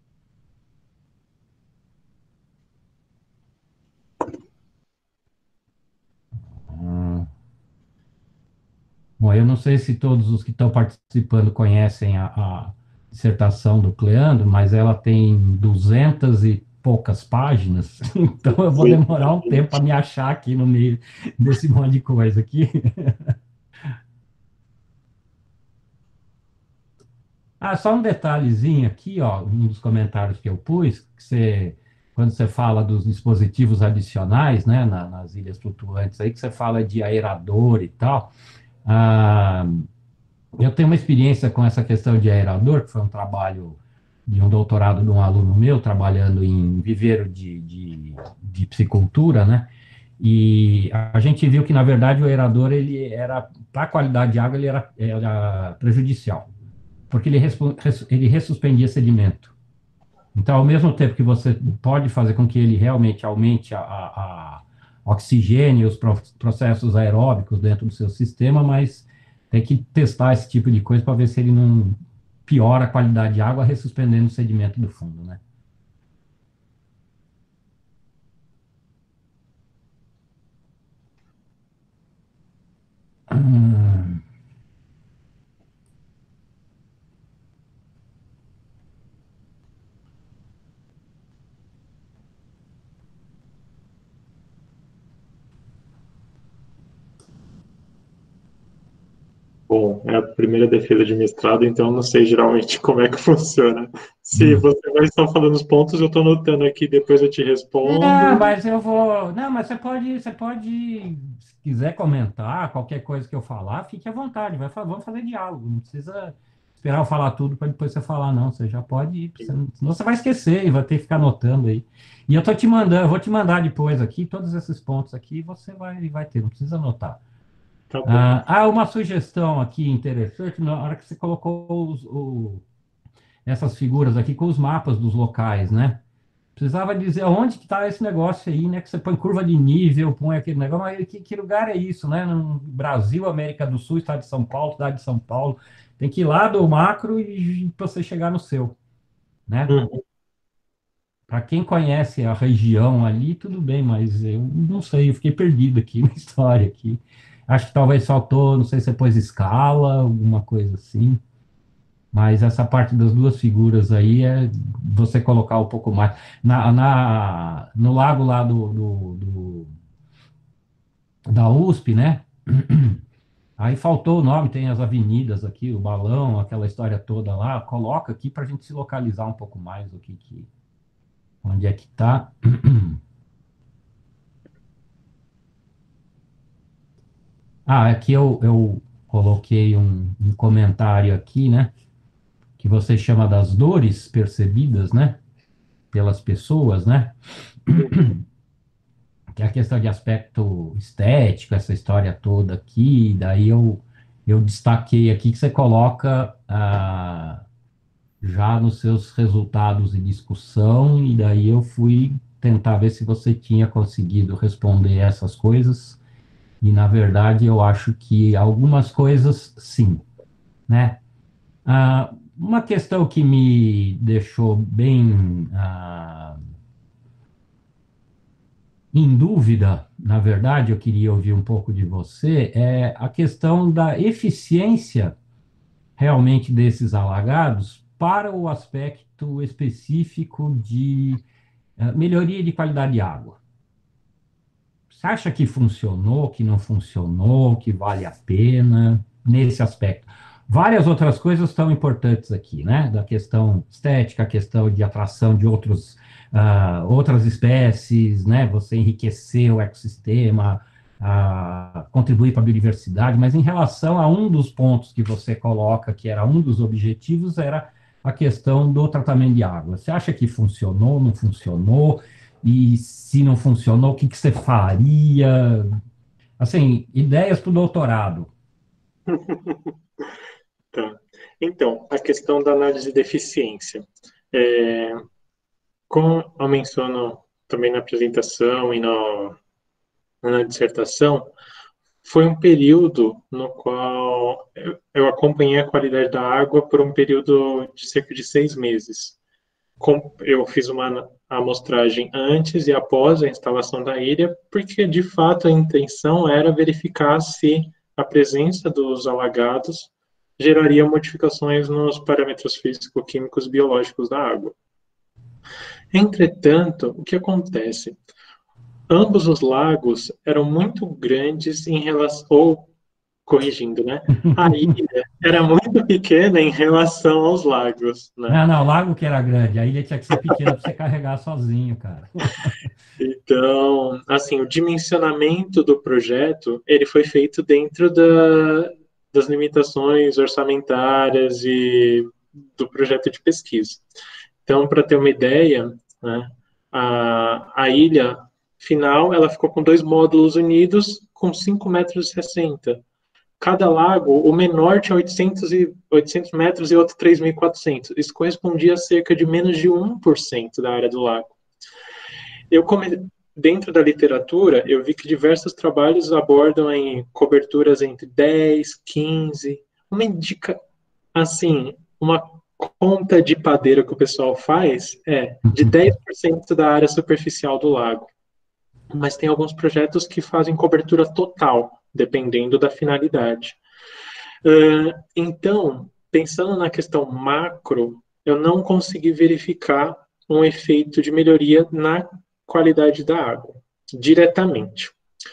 Hum, Bom, eu não sei se todos os que estão participando conhecem a dissertação do Cleandro, mas ela tem 200 e poucas páginas, então eu vou demorar um tempo para me achar aqui no meio desse monte de coisa aqui. Só um detalhezinho aqui, ó, um dos comentários que eu pus, quando você fala dos dispositivos adicionais, né, nas ilhas flutuantes, aí que você fala de aerador e tal. Ah, eu tenho uma experiência com essa questão de aerador, que foi um trabalho de um doutorado de um aluno meu, trabalhando em viveiro de piscicultura, né? E a gente viu que, na verdade, o aerador, ele era, para a qualidade de água, ele era prejudicial, porque ele ressuspendia sedimento. Então, ao mesmo tempo que você pode fazer com que ele realmente aumente a oxigênio, os processos aeróbicos dentro do seu sistema, mas tem que testar esse tipo de coisa para ver se ele não piora a qualidade de água ressuspendendo o sedimento do fundo, né? Hum, Bom, é a primeira defesa de mestrado, então eu não sei geralmente como é que funciona. Se você vai só falando os pontos, eu estou anotando aqui, depois eu te respondo. mas eu vou. Não, mas você pode, se quiser comentar qualquer coisa que eu falar, fique à vontade. Vamos fazer diálogo. Não precisa esperar eu falar tudo para depois você falar, não. Você já pode ir, senão você vai esquecer e vai ter que ficar anotando aí. E eu vou te mandar depois aqui, todos esses pontos aqui, você vai ter, não precisa anotar. Tá bom. Uma sugestão aqui interessante, na hora que você colocou essas figuras aqui com os mapas dos locais, né? Precisava dizer onde que está esse negócio aí, né? Que você põe curva de nível, põe aquele negócio, mas que lugar é isso, né? No Brasil, América do Sul, estado de São Paulo, cidade de São Paulo. Tem que ir lá do macro e para você chegar no seu, né? Uhum. Para quem conhece a região ali, tudo bem, mas eu não sei, eu fiquei perdido aqui na história aqui. Acho que talvez faltou, não sei se você pôs escala, alguma coisa assim. Mas essa parte das duas figuras aí é você colocar um pouco mais. No lago lá da USP, né? Aí faltou o nome, tem as avenidas aqui, o balão, aquela história toda lá. Coloca aqui para a gente se localizar um pouco mais onde é que está. Aqui eu coloquei um comentário aqui, né? Que você chama das dores percebidas, né? Pelas pessoas, né? Que é a questão de aspecto estético, essa história toda aqui, daí eu destaquei aqui que você coloca já nos seus resultados de discussão, e daí eu fui tentar ver se você tinha conseguido responder essas coisas, e na verdade eu acho que algumas coisas sim, né? Uma questão que me deixou bem em dúvida, na verdade, eu queria ouvir um pouco de você, é a questão da eficiência realmente desses alagados para o aspecto específico de melhoria de qualidade de água. Você acha que funcionou, que não funcionou, que vale a pena? nesse aspecto. Várias outras coisas estão importantes aqui, né? Da questão estética, a questão de atração de outras espécies, né? Você enriquecer o ecossistema, contribuir para a biodiversidade, mas em relação a um dos pontos que você coloca, que era um dos objetivos, era a questão do tratamento de água. Você acha que funcionou, não funcionou? E se não funcionou, o que você faria? Assim, ideias para o doutorado. Tá. Então, a questão da análise de eficiência. Como eu menciono também na apresentação e na dissertação, foi um período no qual eu acompanhei a qualidade da água por um período de cerca de 6 meses. Eu fiz uma amostragem antes e após a instalação da ilha, porque, de fato, a intenção era verificar se a presença dos alagados geraria modificações nos parâmetros físico-químicos biológicos da água. Entretanto, o que acontece? Ambos os lagos eram muito grandes em relação, ou corrigindo, né? A ilha era muito pequena em relação aos lagos, né? Não, o lago que era grande, a ilha tinha que ser pequena para você carregar sozinho, cara. Então, assim, o dimensionamento do projeto, ele foi feito dentro das limitações orçamentárias e do projeto de pesquisa. Então, para ter uma ideia, né, a ilha final, ela ficou com 2 módulos unidos com 5,60 m. Cada lago, o menor tinha 800 metros e outro 3.400. Isso correspondia a cerca de menos de 1% da área do lago. Dentro da literatura, eu vi que diversos trabalhos abordam em coberturas entre 10, 15, uma conta de padeiro que o pessoal faz é de 10% da área superficial do lago. Mas tem alguns projetos que fazem cobertura total, dependendo da finalidade. Então, pensando na questão macro, eu não consegui verificar um efeito de melhoria na qualidade da água, diretamente.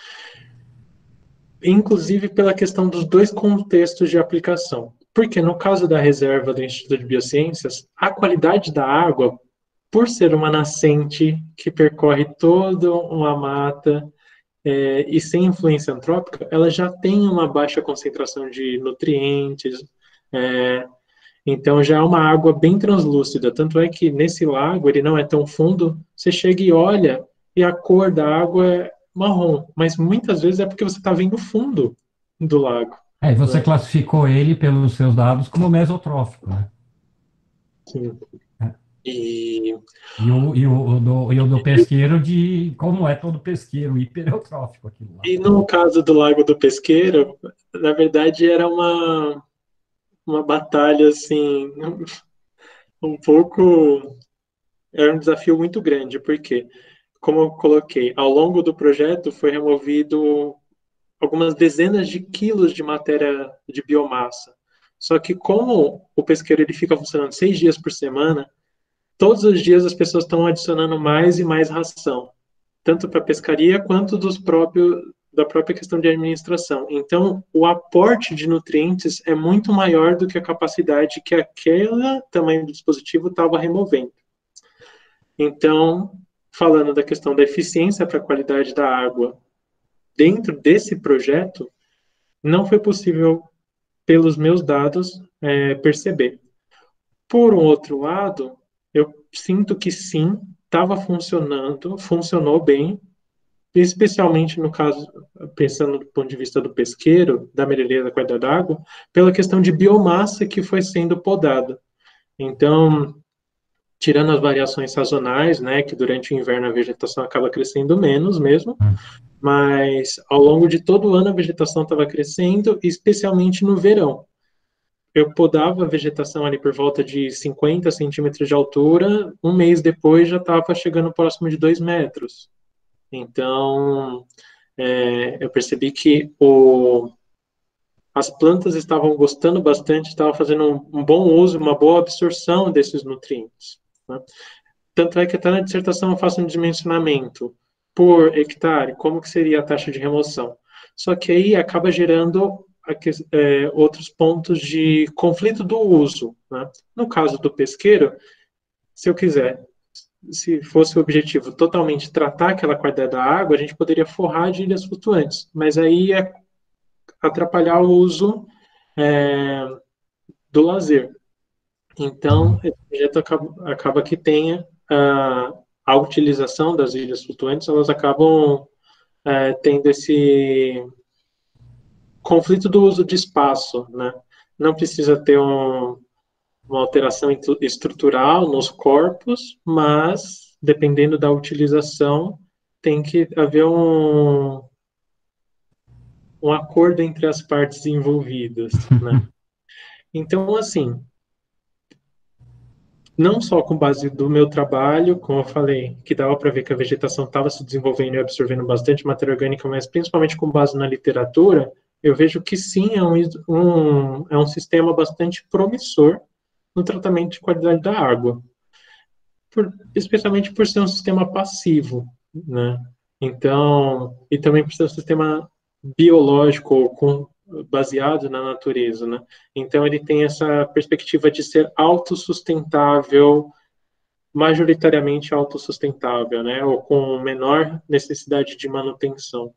Inclusive pela questão dos 2 contextos de aplicação. Porque no caso da reserva do Instituto de Biociências, a qualidade da água, por ser uma nascente que percorre toda uma mata e sem influência antrópica, ela já tem uma baixa concentração de nutrientes, então já é uma água bem translúcida. Tanto é que nesse lago ele não é tão fundo, você chega e olha e a cor da água é marrom, mas muitas vezes é porque você está vendo o fundo do lago. E você classificou ele pelos seus dados como mesotrófico, né? Sim. E o do pesqueiro como é todo pesqueiro, hipereutrófico aquilo lá. E no caso do Lago do Pesqueiro, na verdade era uma batalha, assim, era um desafio muito grande, porque, como eu coloquei, ao longo do projeto foi removido algumas dezenas de quilos de matéria de biomassa. Só que como o pesqueiro ele fica funcionando 6 dias por semana, todos os dias as pessoas estão adicionando mais e mais ração, tanto para a pescaria quanto da própria questão de administração. Então, o aporte de nutrientes é muito maior do que a capacidade que aquele tamanho do dispositivo estava removendo. Então, falando da questão da eficiência para a qualidade da água, dentro desse projeto, não foi possível, pelos meus dados, perceber. Por um outro lado, eu sinto que sim, funcionou bem, especialmente no caso, pensando do ponto de vista do pesqueiro, da melhoria da qualidade da água, pela questão de biomassa que foi sendo podada. Então, tirando as variações sazonais, né, que durante o inverno a vegetação acaba crescendo menos mesmo, mas ao longo de todo o ano a vegetação estava crescendo, especialmente no verão. Eu podava a vegetação ali por volta de 50 centímetros de altura, um mês depois já estava chegando próximo de 2 metros. Então, eu percebi que as plantas estavam gostando bastante, estavam fazendo um bom uso, uma boa absorção desses nutrientes, né? Tanto é que até na dissertação eu faço um dimensionamento por hectare, como que seria a taxa de remoção. Só que aí acaba gerando outros pontos de conflito do uso, né? No caso do pesqueiro, se eu quiser, se fosse o objetivo totalmente tratar aquela qualidade da água, a gente poderia forrar de ilhas flutuantes, mas aí ia atrapalhar o uso do lazer. Então, esse projeto acaba que tenha a utilização das ilhas flutuantes, elas acabam tendo esse conflito do uso de espaço, né? Não precisa ter uma alteração estrutural nos corpos, mas, dependendo da utilização, tem que haver um acordo entre as partes envolvidas, né? Então, assim, não só com base do meu trabalho, como eu falei, que dava para ver que a vegetação estava se desenvolvendo e absorvendo bastante matéria orgânica, mas principalmente com base na literatura, eu vejo que sim, é um sistema bastante promissor no tratamento de qualidade da água, especialmente por ser um sistema passivo, né? Então, e também por ser um sistema biológico baseado na natureza, né? Então ele tem essa perspectiva de ser autossustentável, majoritariamente autossustentável, né? Ou com menor necessidade de manutenção.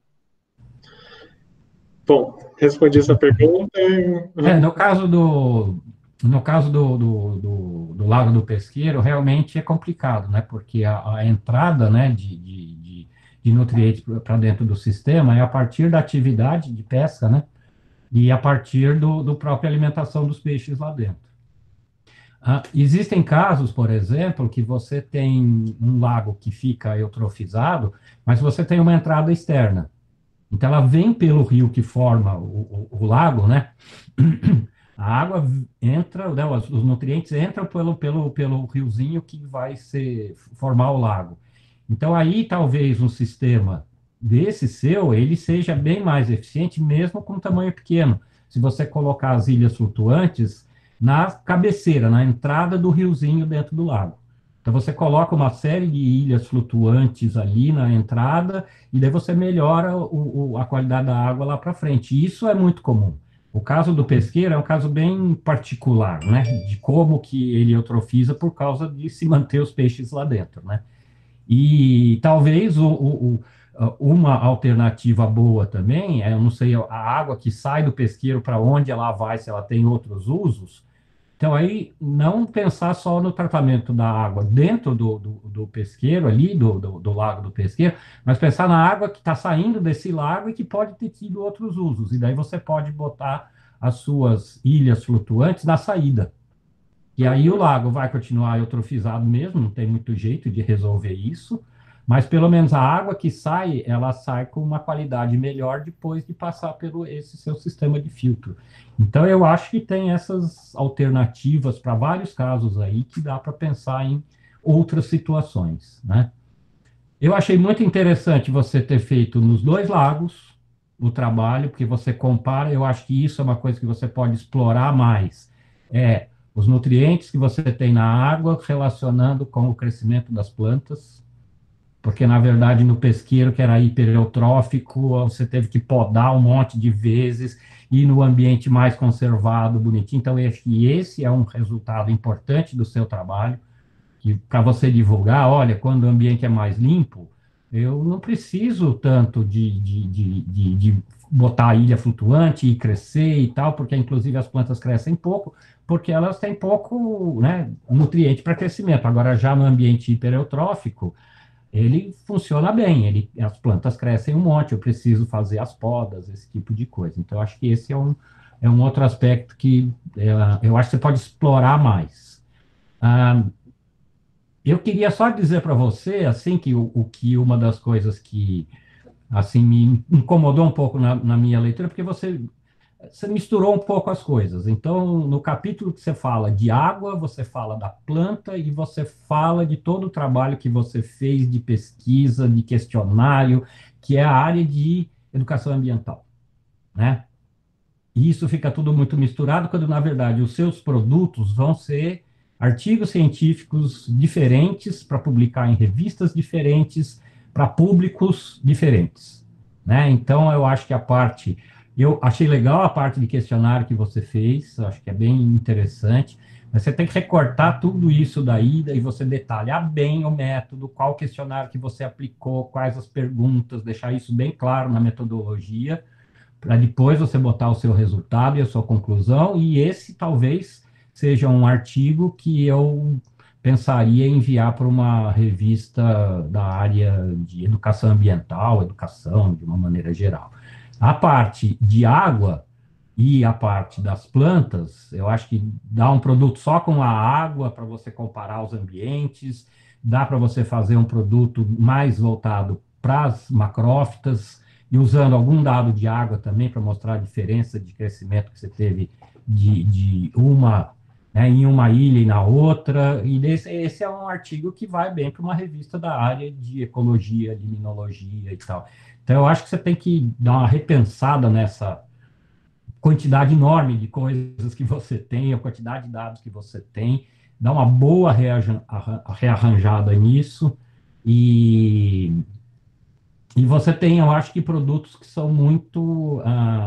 Bom, respondi essa pergunta. No caso do Lago do Pesqueiro, realmente é complicado, né? Porque a entrada, né, de nutrientes para dentro do sistema é a partir da atividade de pesca, né? E a partir do própria alimentação dos peixes lá dentro. Existem casos, por exemplo, que você tem um lago que fica eutrofizado, mas você tem uma entrada externa. Então, ela vem pelo rio que forma o lago, né? A água entra, né, os nutrientes entram pelo riozinho que vai formar o lago. Então, aí, talvez um sistema desse seu, ele seja bem mais eficiente, mesmo com tamanho pequeno. Se você colocar as ilhas flutuantes na cabeceira, na entrada do riozinho dentro do lago. Então, você coloca uma série de ilhas flutuantes ali na entrada e daí você melhora a qualidade da água lá para frente. Isso é muito comum. O caso do pesqueiro é um caso bem particular, né? De como que ele eutrofiza por causa de se manter os peixes lá dentro, né? E talvez uma alternativa boa também, eu não sei, a água que sai do pesqueiro, para onde ela vai, se ela tem outros usos. Então, aí, não pensar só no tratamento da água dentro do pesqueiro, ali, do lago do pesqueiro, mas pensar na água que está saindo desse lago e que pode ter tido outros usos. E daí você pode botar as suas ilhas flutuantes na saída. E aí o lago vai continuar eutrofizado mesmo, não tem muito jeito de resolver isso, mas pelo menos a água que sai, ela sai com uma qualidade melhor depois de passar pelo esse seu sistema de filtro. Então eu acho que tem essas alternativas para vários casos aí que dá para pensar em outras situações, né? Eu achei muito interessante você ter feito nos dois lagos o trabalho, porque você compara, eu acho que isso é uma coisa que você pode explorar mais. Os nutrientes que você tem na água relacionando com o crescimento das plantas, porque, na verdade, no pesqueiro, que era hiperotrófico, você teve que podar um monte de vezes, e no ambiente mais conservado, bonitinho. Então, eu acho que esse é um resultado importante do seu trabalho, que para você divulgar, olha, quando o ambiente é mais limpo, eu não preciso tanto de botar a ilha flutuante e crescer e tal, porque, inclusive, as plantas crescem pouco, porque elas têm pouco, né, nutriente para crescimento. Agora, já no ambiente hiperotrófico, ele funciona bem, as plantas crescem um monte, eu preciso fazer as podas, esse tipo de coisa. Então, eu acho que esse é um outro aspecto que eu acho que você pode explorar mais. Eu queria só dizer para você, assim, que uma das coisas que, assim, me incomodou um pouco na minha leitura, porque você misturou um pouco as coisas. Então, no capítulo que você fala de água, você fala da planta e você fala de todo o trabalho que você fez de pesquisa, de questionário, que é a área de educação ambiental, né? E isso fica tudo muito misturado, quando, na verdade, os seus produtos vão ser artigos científicos diferentes para publicar em revistas diferentes, para públicos diferentes, né? Então, eu acho que a parte Eu achei legal a parte de questionário que você fez, acho que é bem interessante, mas você tem que recortar tudo isso daí você detalhar bem o método, qual questionário que você aplicou, quais as perguntas, deixar isso bem claro na metodologia, para depois você botar o seu resultado e a sua conclusão, e esse talvez seja um artigo que eu pensaria em enviar para uma revista da área de educação ambiental, educação de uma maneira geral. A parte de água e a parte das plantas, eu acho que dá um produto só com a água para você comparar os ambientes, dá para você fazer um produto mais voltado para as macrófitas, e usando algum dado de água também para mostrar a diferença de crescimento que você teve de uma, né, em uma ilha e na outra, e esse é um artigo que vai bem para uma revista da área de ecologia, de minologia e tal. Então, eu acho que você tem que dar uma repensada nessa quantidade enorme de coisas que você tem, a quantidade de dados que você tem, dar uma boa rearranjada nisso, e você tem, eu acho que, produtos que são muito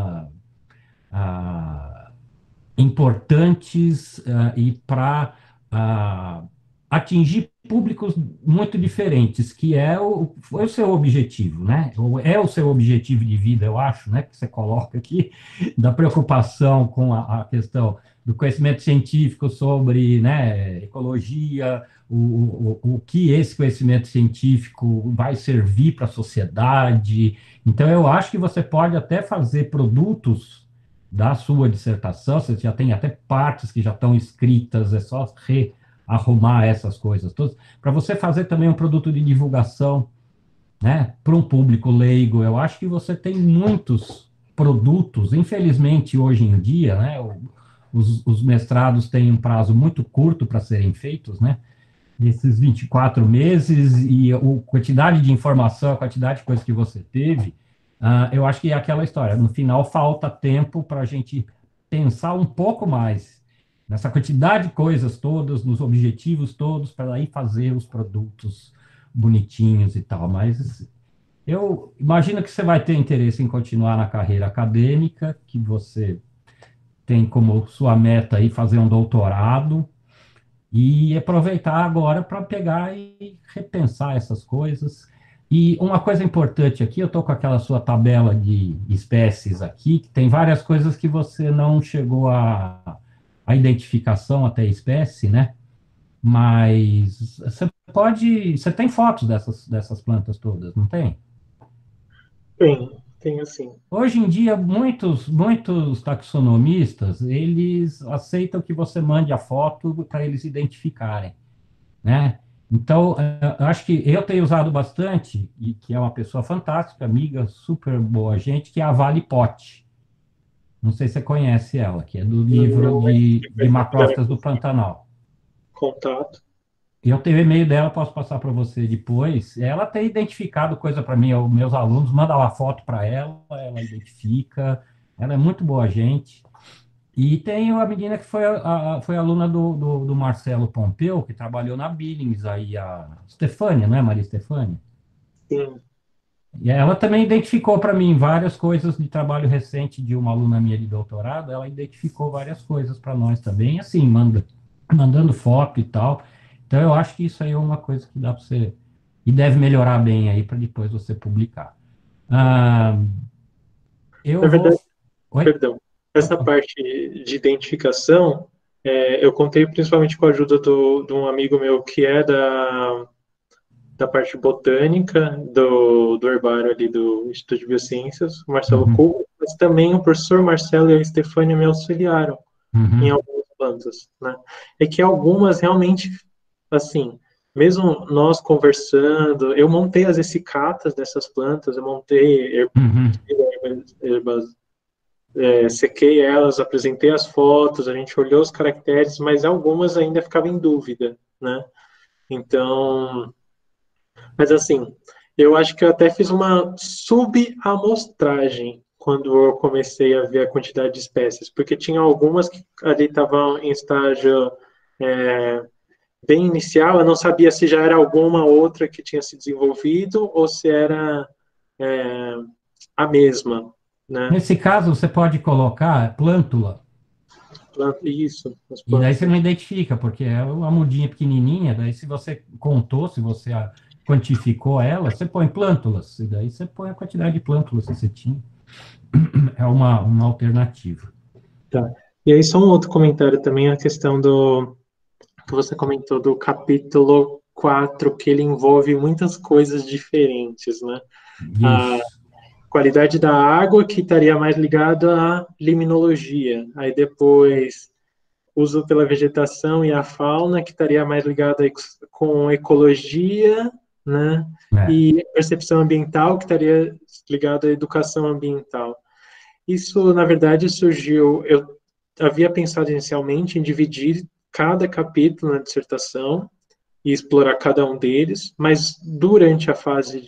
importantes e para atingir públicos muito diferentes, que foi o seu objetivo, né? É o seu objetivo de vida, eu acho, né? Que você coloca aqui, da preocupação com a questão do conhecimento científico sobre, né, ecologia, o que esse conhecimento científico vai servir para a sociedade. Então, eu acho que você pode até fazer produtos da sua dissertação, você já tem até partes que já estão escritas, é só rearrumar essas coisas todas, para você fazer também um produto de divulgação, né, para um público leigo. Eu acho que você tem muitos produtos, infelizmente, hoje em dia, né, os mestrados têm um prazo muito curto para serem feitos, né, nesses 24 meses, e a quantidade de informação, a quantidade de coisa que você teve, eu acho que é aquela história. No final, falta tempo para a gente pensar um pouco mais nessa quantidade de coisas todas, nos objetivos todos, para aí fazer os produtos bonitinhos e tal. Mas eu imagino que você vai ter interesse em continuar na carreira acadêmica, que você tem como sua meta aí fazer um doutorado, e aproveitar agora para pegar e repensar essas coisas. E uma coisa importante aqui, eu estou com aquela sua tabela de espécies aqui, que tem várias coisas que você não chegou a identificação até espécie, né? Mas você tem fotos dessas plantas todas, não tem? Tem assim. Hoje em dia, muitos taxonomistas, eles aceitam que você mande a foto para eles identificarem, né? Então, eu acho que eu tenho usado bastante, e que é uma pessoa fantástica, amiga, super boa gente, que é a Vale Pot. Não sei se você conhece ela, que é do livro de Macrófitas do Pantanal. Contato. Eu tenho o e-mail dela, posso passar para você depois. Ela tem identificado coisa para mim, os meus alunos mandam uma foto para ela identifica, ela é muito boa gente. E tem a menina que foi aluna do Marcelo Pompeu, que trabalhou na Billings, aí a Stefânia, não é, Maria Stefânia? Sim. E ela também identificou para mim várias coisas de trabalho recente de uma aluna minha de doutorado, ela identificou várias coisas para nós também, assim, mandando foto e tal. Então, eu acho que isso aí é uma coisa que dá para você... E deve melhorar bem aí para depois você publicar. Na verdade, Oi? perdão, essa parte de identificação, eu contei principalmente com a ajuda de um amigo meu que é da parte botânica do herbário ali do Instituto de Biociências, o Marcelo Cubo, mas também o professor Marcelo e a Estefânia me auxiliaram em algumas plantas, né? É que algumas realmente, assim, mesmo nós conversando, eu montei as essicatas dessas plantas, eu montei herbas, sequei elas, apresentei as fotos, a gente olhou os caracteres, mas algumas ainda ficavam em dúvida, né? Então, mas assim, eu acho que eu até fiz uma subamostragem quando eu comecei a ver a quantidade de espécies, porque tinha algumas que ali estavam em estágio bem inicial, eu não sabia se já era alguma outra que tinha se desenvolvido ou se era a mesma, né? Nesse caso, você pode colocar plântula. Isso. E daí você não identifica, porque é uma mudinha pequenininha, daí se você contou, se você quantificou ela, você põe plântulas, e daí você põe a quantidade de plântulas que você tinha. É uma alternativa. Tá. E aí, só um outro comentário também, a questão que você comentou do capítulo 4, que ele envolve muitas coisas diferentes, né? A Isso. qualidade da água, que estaria mais ligado à limnologia. Aí depois, uso pela vegetação e a fauna, que estaria mais ligado com ecologia, né? É. E percepção ambiental, que estaria ligado à educação ambiental. Isso, na verdade, surgiu. Eu havia pensado inicialmente em dividir cada capítulo na dissertação e explorar cada um deles, mas durante a fase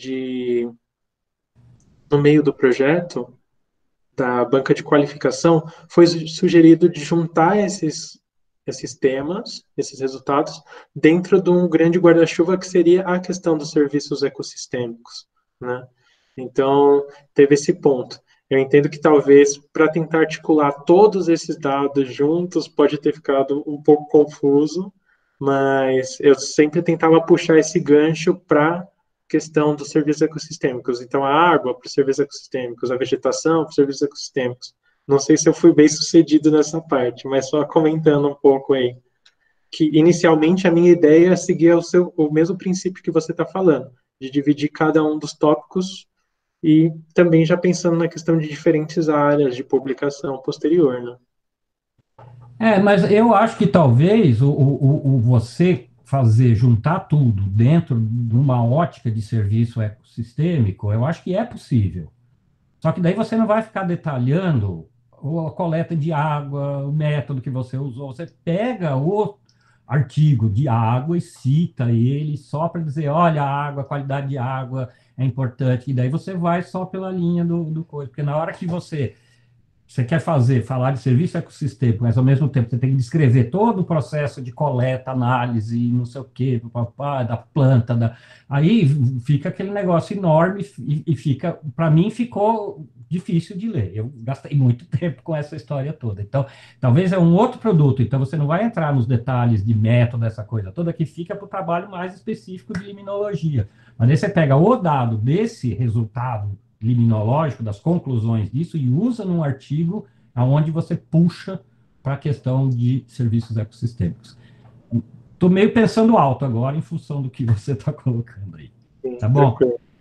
no meio do projeto, da banca de qualificação, foi sugerido de juntar esses temas, esses resultados, dentro de um grande guarda-chuva que seria a questão dos serviços ecossistêmicos, né? Então, teve esse ponto. Eu entendo que talvez para tentar articular todos esses dados juntos pode ter ficado um pouco confuso, mas eu sempre tentava puxar esse gancho para questão dos serviços ecossistêmicos. Então, a água para os serviços ecossistêmicos, a vegetação para os serviços ecossistêmicos. Não sei se eu fui bem sucedido nessa parte, mas só comentando um pouco aí. Que inicialmente a minha ideia seguia o mesmo princípio que você está falando, de dividir cada um dos tópicos e também já pensando na questão de diferentes áreas de publicação posterior, né? Mas eu acho que talvez você juntar tudo dentro de uma ótica de serviço ecossistêmico, eu acho que é possível. Só que daí você não vai ficar detalhando a coleta de água, o método que você usou. Você pega o artigo de água e cita ele só para dizer, olha, a água, a qualidade de água é importante. E daí você vai só pela linha do coisa. Porque na hora que você quer falar de serviço ecossistêmico, mas ao mesmo tempo você tem que descrever todo o processo de coleta, análise, não sei o quê, da planta, aí fica aquele negócio enorme e fica, para mim, ficou difícil de ler. Eu gastei muito tempo com essa história toda. Então, talvez é um outro produto, então você não vai entrar nos detalhes de método, essa coisa toda, que fica para o trabalho mais específico de limnologia. Mas aí você pega o dado desse resultado liminológico, das conclusões disso, e usa num artigo onde você puxa para a questão de serviços ecossistêmicos. Estou meio pensando alto agora, em função do que você está colocando aí. Tá bom?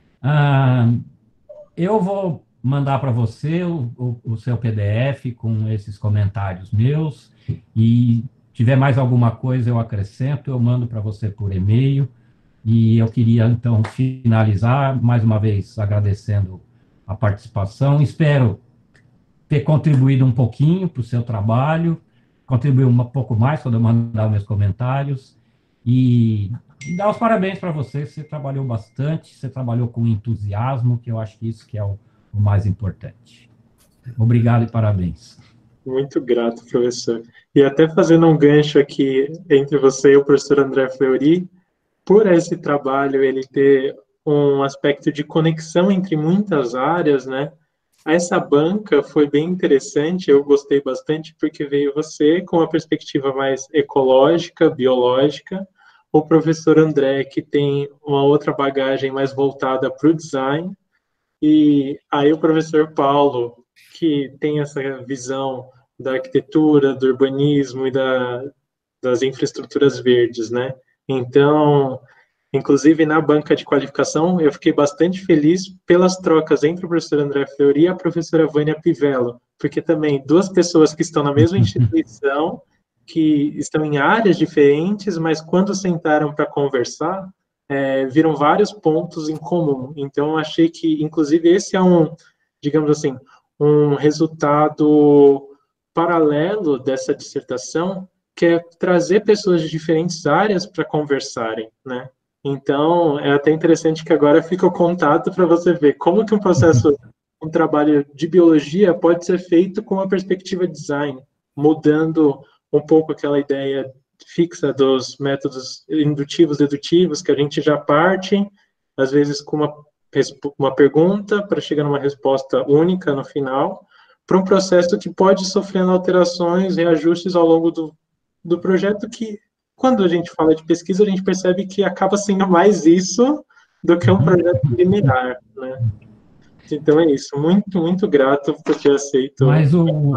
Eu vou mandar para você o seu PDF com esses comentários meus, e tiver mais alguma coisa eu acrescento, eu mando para você por e-mail. E eu queria, então, finalizar, mais uma vez, agradecendo a participação. Espero ter contribuído um pouquinho para o seu trabalho, contribuir um pouco mais quando eu mandar meus comentários, e dar os parabéns para você. Você trabalhou bastante, você trabalhou com entusiasmo, que eu acho que isso que é o mais importante. Obrigado e parabéns. Muito grato, professor. E até fazendo um gancho aqui entre você e o professor André Fleury, por esse trabalho ele ter um aspecto de conexão entre muitas áreas, né? Essa banca foi bem interessante, eu gostei bastante, porque veio você com uma perspectiva mais ecológica, biológica, o professor André, que tem uma outra bagagem mais voltada para o design, e aí o professor Paulo, que tem essa visão da arquitetura, do urbanismo e das infraestruturas verdes, né? Então, inclusive na banca de qualificação, eu fiquei bastante feliz pelas trocas entre o professor André Fleury e a professora Vânia Pivello, porque também duas pessoas que estão na mesma instituição, que estão em áreas diferentes, mas quando sentaram para conversar, viram vários pontos em comum. Então, achei que, inclusive, esse é digamos assim, um resultado paralelo dessa dissertação, que é trazer pessoas de diferentes áreas para conversarem, né? Então, é até interessante que agora fica o contato para você ver como que um trabalho de biologia pode ser feito com uma perspectiva de design, mudando um pouco aquela ideia fixa dos métodos indutivos, dedutivos, que a gente já parte, às vezes com uma uma pergunta para chegar numa resposta única no final, para um processo que pode sofrer alterações e ajustes ao longo do projeto, que, quando a gente fala de pesquisa, a gente percebe que acaba sendo mais isso do que um projeto linear, né? Então é isso, muito, muito grato por ter aceito. Mas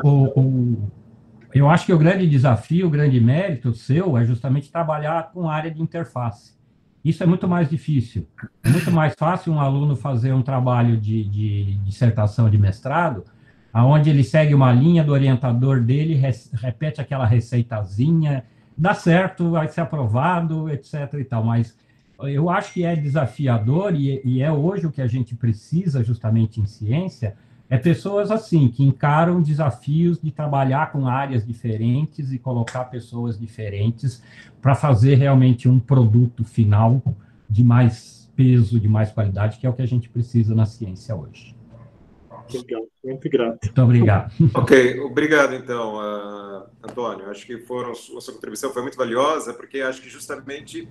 eu acho que o grande desafio, o grande mérito seu é justamente trabalhar com a área de interface. Isso é muito mais difícil. É muito mais fácil um aluno fazer um trabalho de dissertação de mestrado, aonde ele segue uma linha do orientador dele, repete aquela receitazinha, dá certo, vai ser aprovado, etc. e tal. Mas eu acho que é desafiador e é hoje o que a gente precisa justamente em ciência, é pessoas assim, que encaram desafios de trabalhar com áreas diferentes e colocar pessoas diferentes para fazer realmente um produto final de mais peso, de mais qualidade, que é o que a gente precisa na ciência hoje. Legal, muito grato. Muito obrigado. Ok, obrigado então, Antônio. Acho que a sua contribuição foi muito valiosa, porque acho que justamente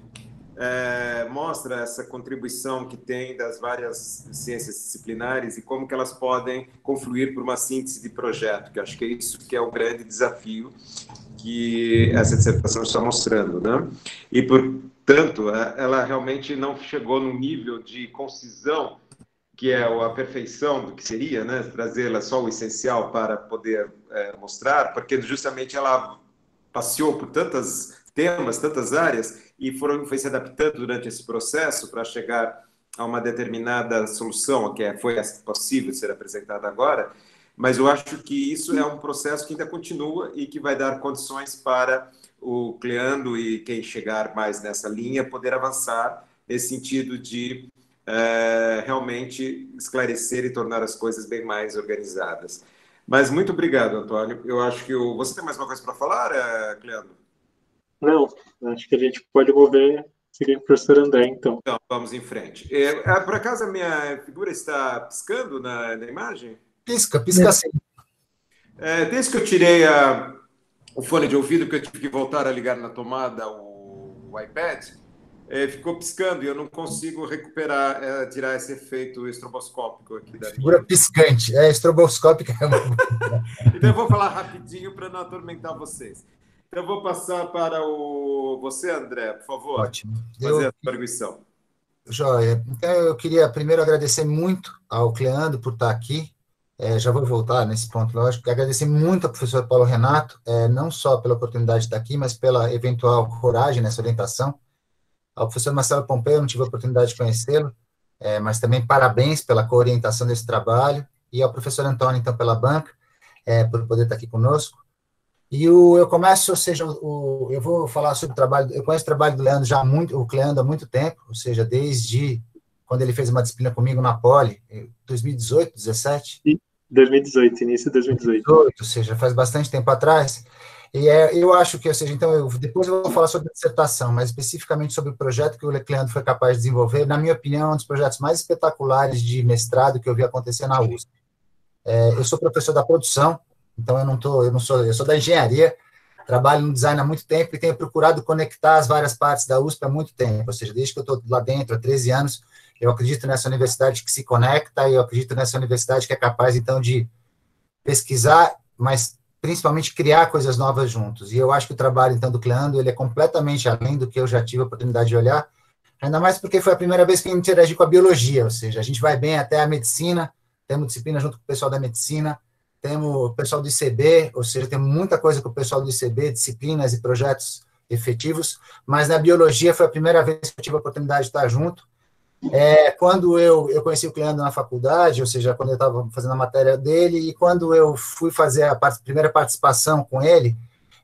mostra essa contribuição que tem das várias ciências disciplinares e como que elas podem confluir por uma síntese de projeto, que acho que é isso que é o grande desafio que essa dissertação está mostrando, né? E, portanto, ela realmente não chegou no nível de concisão, que é a perfeição do que seria, né? Trazê-la só o essencial para poder mostrar, porque justamente ela passeou por tantos temas, tantas áreas, e foi se adaptando durante esse processo para chegar a uma determinada solução, que foi essa possível ser apresentada agora, mas eu acho que isso é um processo que ainda continua e que vai dar condições para o Cleando e quem chegar mais nessa linha poder avançar nesse sentido de realmente esclarecer e tornar as coisas bem mais organizadas. Mas muito obrigado, Antônio. Eu acho que você tem mais uma coisa para falar, Cleando? Não, acho que a gente pode seguir com o professor André, então. Então, vamos em frente. Por acaso a minha figura está piscando na imagem? Pisca sim. Desde que eu tirei o fone de ouvido, que eu tive que voltar a ligar na tomada o iPad, ficou piscando e eu não consigo recuperar, tirar esse efeito estroboscópico aqui da figura piscante, estroboscópica. Então eu vou falar rapidinho para não atormentar vocês. Então eu vou passar para você, André, por favor. Ótimo. Fazer a contribuição. Joia. Então eu queria primeiro agradecer muito ao Cleando por estar aqui. Já vou voltar nesse ponto, lógico. Agradecer muito ao professor Paulo Renato, não só pela oportunidade de estar aqui, mas pela eventual coragem nessa orientação. Ao professor Marcelo Pompeu, eu não tive a oportunidade de conhecê-lo, mas também parabéns pela co-orientação desse trabalho, e ao professor Antônio, então, pela banca, por poder estar aqui conosco. E eu começo, ou seja, eu vou falar sobre o trabalho, eu conheço o trabalho do Leandro o Cleando há muito tempo, ou seja, desde quando ele fez uma disciplina comigo na Poli, 2018, 17? 2018, início de 2018. Ou seja, faz bastante tempo atrás. E eu acho que, ou seja, então, depois eu vou falar sobre a dissertação, mas especificamente sobre o projeto que o Cleando foi capaz de desenvolver, na minha opinião, é um dos projetos mais espetaculares de mestrado que eu vi acontecer na USP. Eu sou professor da produção, então eu sou da engenharia, trabalho no design há muito tempo e tenho procurado conectar as várias partes da USP há muito tempo, ou seja, desde que eu estou lá dentro, há 13 anos, eu acredito nessa universidade que se conecta e eu acredito nessa universidade que é capaz, então, de pesquisar, mas principalmente criar coisas novas juntos. E eu acho que o trabalho, então, do Cleando, ele é completamente além do que eu já tive a oportunidade de olhar, ainda mais porque foi a primeira vez que eu interagi com a biologia, ou seja, a gente vai bem até a medicina, temos disciplina junto com o pessoal da medicina, temos o pessoal do ICB, ou seja, tem muita coisa com o pessoal do ICB, disciplinas e projetos efetivos, mas na biologia foi a primeira vez que eu tive a oportunidade de estar junto. Quando eu conheci o Cleando na faculdade, ou seja, quando eu estava fazendo a matéria dele, e quando eu fui fazer a primeira participação com ele,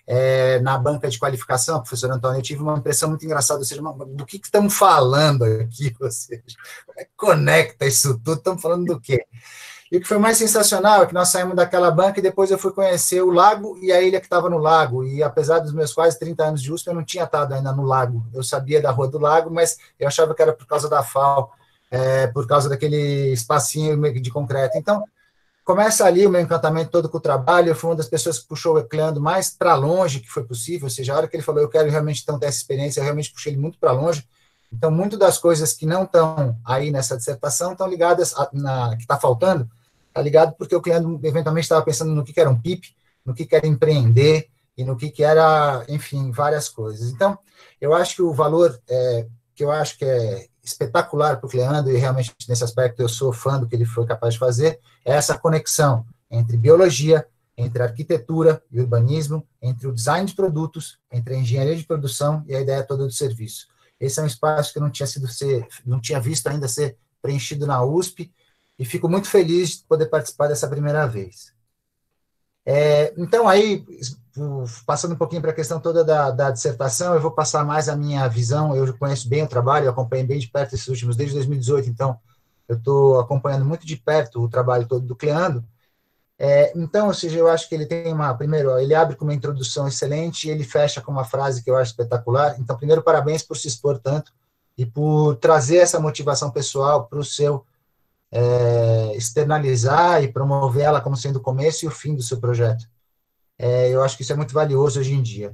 na banca de qualificação, professor Antônio, eu tive uma impressão muito engraçada, ou seja, do que estamos falando aqui, ou seja, conecta isso tudo, estamos falando do quê? E o que foi mais sensacional é que nós saímos daquela banca e depois eu fui conhecer o lago e a ilha que estava no lago. E apesar dos meus quase 30 anos de USP, eu não tinha estado ainda no lago. Eu sabia da Rua do Lago, mas eu achava que era por causa da FAO, por causa daquele espacinho de concreto. Então, começa ali o meu encantamento todo com o trabalho. Eu fui uma das pessoas que puxou o Cleando mais para longe que foi possível. Ou seja, a hora que ele falou, eu quero realmente então ter essa experiência, eu realmente puxei ele muito para longe. Então, muito das coisas que não estão aí nessa dissertação estão ligadas, que está faltando, está ligado porque o cliente eventualmente estava pensando no que era um PIP, no que era empreender, e no que era, enfim, várias coisas. Então, eu acho que o valor que eu acho que é espetacular para o Cleandro, e realmente nesse aspecto eu sou fã do que ele foi capaz de fazer, é essa conexão entre biologia, entre arquitetura e urbanismo, entre o design de produtos, entre a engenharia de produção e a ideia toda do serviço. Esse é um espaço que não tinha visto ainda ser preenchido na USP, e fico muito feliz de poder participar dessa primeira vez. Então, aí, passando um pouquinho para a questão toda da dissertação, eu vou passar mais a minha visão. Eu conheço bem o trabalho, eu acompanhei bem de perto esses últimos, desde 2018, então eu estou acompanhando muito de perto o trabalho todo do Cleandro. Então, ou seja, eu acho que ele tem primeiro, ele abre com uma introdução excelente e ele fecha com uma frase que eu acho espetacular. Então, primeiro, parabéns por se expor tanto e por trazer essa motivação pessoal para o seu externalizar e promover ela como sendo o começo e o fim do seu projeto. Eu acho que isso é muito valioso hoje em dia.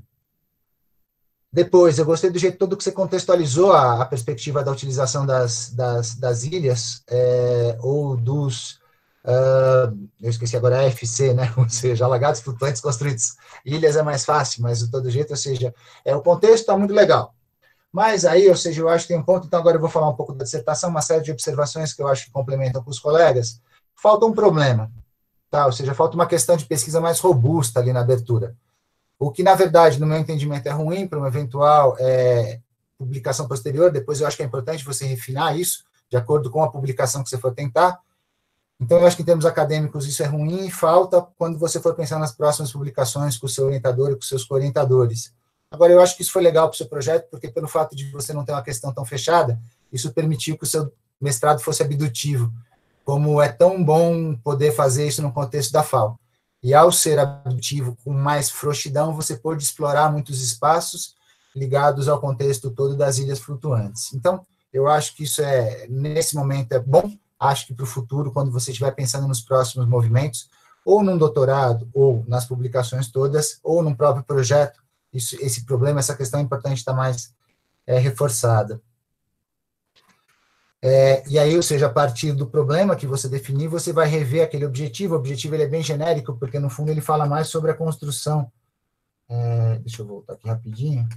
Depois, eu gostei do jeito todo que você contextualizou a perspectiva da utilização das ilhas, ou dos... eu esqueci agora, AFC, né? Ou seja, alagados flutuantes construídos. Ilhas é mais fácil, mas de todo jeito, ou seja, o contexto está muito legal. Mas aí, ou seja, eu acho que tem um ponto, então agora eu vou falar um pouco da dissertação, uma série de observações que eu acho que complementam com os colegas. Falta um problema, tá? Ou seja, falta uma questão de pesquisa mais robusta ali na abertura. O que, na verdade, no meu entendimento, é ruim para uma eventual publicação posterior. Depois eu acho que é importante você refinar isso, de acordo com a publicação que você for tentar. Então, eu acho que em termos acadêmicos isso é ruim e falta quando você for pensar nas próximas publicações com o seu orientador e com os seus co-orientadores. Agora, eu acho que isso foi legal para o seu projeto, porque pelo fato de você não ter uma questão tão fechada, isso permitiu que o seu mestrado fosse abdutivo, como é tão bom poder fazer isso no contexto da FAO. E ao ser abdutivo com mais frouxidão, você pôde explorar muitos espaços ligados ao contexto todo das ilhas flutuantes. Então, eu acho que isso nesse momento é bom, acho que para o futuro, quando você estiver pensando nos próximos movimentos, ou num doutorado, ou nas publicações todas, ou num próprio projeto, esse problema, essa questão é importante estar mais reforçada. E aí, ou seja, a partir do problema que você definir, você vai rever aquele objetivo. O objetivo ele é bem genérico, porque no fundo ele fala mais sobre a construção. Deixa eu voltar aqui rapidinho.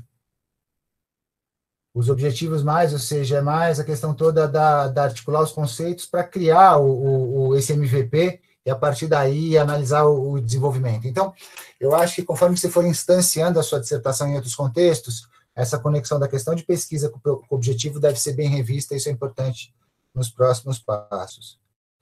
Os objetivos mais, ou seja, é mais a questão toda da articular os conceitos para criar esse MVP e a partir daí analisar o desenvolvimento. Então, eu acho que conforme você for instanciando a sua dissertação em outros contextos, essa conexão da questão de pesquisa com o objetivo deve ser bem revista, isso é importante nos próximos passos.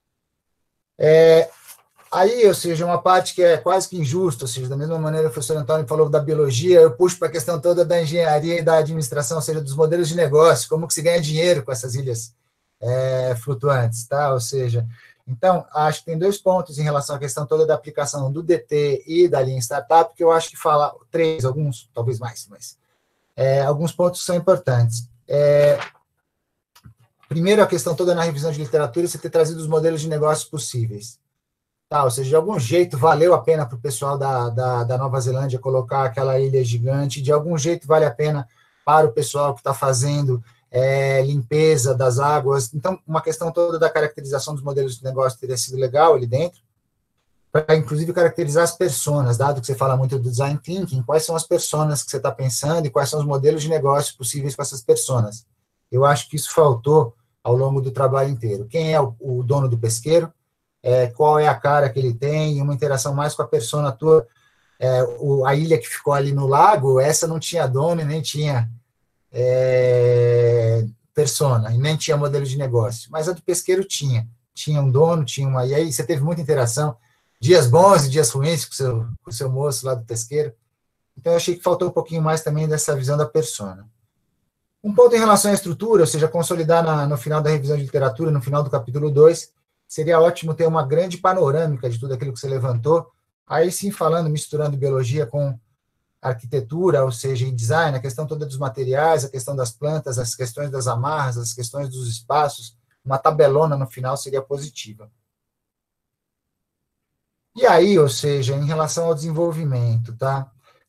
Aí, ou seja, uma parte que é quase que injusta, ou seja, da mesma maneira que o professor Antônio falou da biologia, eu puxo para a questão toda da engenharia e da administração, ou seja, dos modelos de negócio, como que se ganha dinheiro com essas ilhas flutuantes, tá? Ou seja, então, acho que tem 2 pontos em relação à questão toda da aplicação do DT e da linha startup, que eu acho que fala 3, alguns, talvez mais, mas alguns pontos são importantes. Primeiro, a questão toda na revisão de literatura, você ter trazido os modelos de negócios possíveis. Tá, ou seja, de algum jeito valeu a pena para o pessoal da Nova Zelândia colocar aquela ilha gigante, de algum jeito vale a pena para o pessoal que está fazendo limpeza das águas. Então, uma questão toda da caracterização dos modelos de negócio teria sido legal ali dentro, para inclusive caracterizar as personas, dado que você fala muito do design thinking, quais são as personas que você está pensando e quais são os modelos de negócio possíveis com essas personas. Eu acho que isso faltou ao longo do trabalho inteiro. Quem é o dono do pesqueiro? Qual é a cara que ele tem, uma interação mais com a persona tua. A ilha que ficou ali no lago, essa não tinha dono, nem tinha persona, e nem tinha modelo de negócio, mas a do pesqueiro tinha um dono, e aí você teve muita interação, dias bons e dias ruins com o seu moço lá do pesqueiro. Então eu achei que faltou um pouquinho mais também dessa visão da persona. Um ponto em relação à estrutura, ou seja, consolidar no final da revisão de literatura, no final do capítulo 2, seria ótimo ter uma grande panorâmica de tudo aquilo que você levantou, aí sim falando, misturando biologia com arquitetura, ou seja, em design, a questão toda dos materiais, a questão das plantas, as questões das amarras, as questões dos espaços, uma tabelona no final seria positiva. E aí, ou seja, em relação ao desenvolvimento, tá?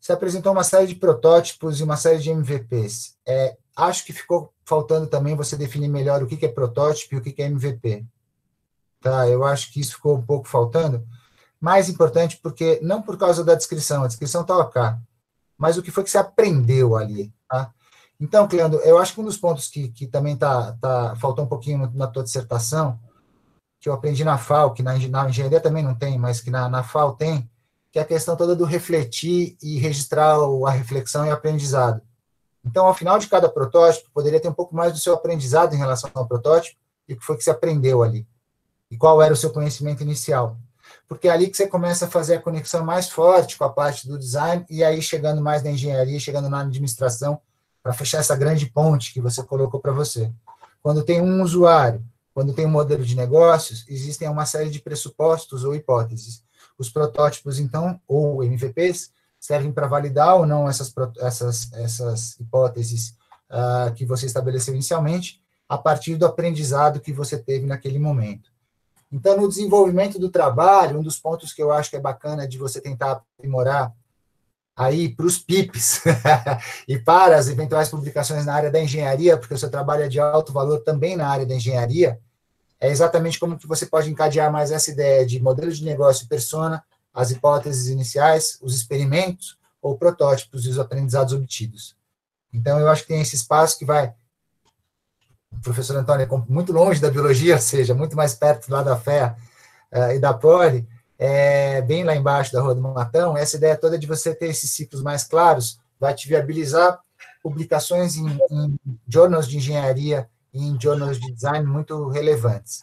você apresentou uma série de protótipos e uma série de MVPs. Acho que ficou faltando também você definir melhor o que é protótipo e o que é MVP. Tá? Eu acho que isso ficou um pouco faltando. Mais importante porque, não por causa da descrição, a descrição está ok, mas o que foi que você aprendeu ali. Tá? Então, Cleandro, eu acho que um dos pontos que também faltou um pouquinho na tua dissertação, que eu aprendi na FAO, que na engenharia também não tem, mas que na FAO tem, que é a questão toda do refletir e registrar a reflexão e aprendizado. Então, ao final de cada protótipo, poderia ter um pouco mais do seu aprendizado em relação ao protótipo e o que foi que você aprendeu ali. E qual era o seu conhecimento inicial. Porque é ali que você começa a fazer a conexão mais forte com a parte do design e aí chegando mais na engenharia, chegando na administração, para fechar essa grande ponte que você colocou para você. Quando tem um usuário, quando tem um modelo de negócios, existem uma série de pressupostos ou hipóteses. Os protótipos, então, ou MVPs, servem para validar ou não essas hipóteses que você estabeleceu inicialmente, a partir do aprendizado que você teve naquele momento. Então, no desenvolvimento do trabalho, um dos pontos que eu acho que é bacana de você tentar aprimorar aí para os PIPs e para as eventuais publicações na área da engenharia, porque o seu trabalho é de alto valor também na área da engenharia, é exatamente como que você pode encadear mais essa ideia de modelo de negócio e persona, as hipóteses iniciais, os experimentos ou protótipos e os aprendizados obtidos. Então, eu acho que tem esse espaço que vai, o professor Antônio é muito longe da biologia, ou seja, muito mais perto lá da FEA e da Poli, bem lá embaixo da Rua do Matão, essa ideia toda de você ter esses ciclos mais claros vai te viabilizar publicações em journals de engenharia e em journals de design muito relevantes.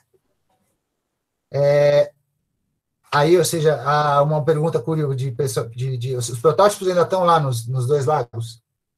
Aí, ou seja, há uma pergunta curiosa os protótipos ainda estão lá nos dois lagos?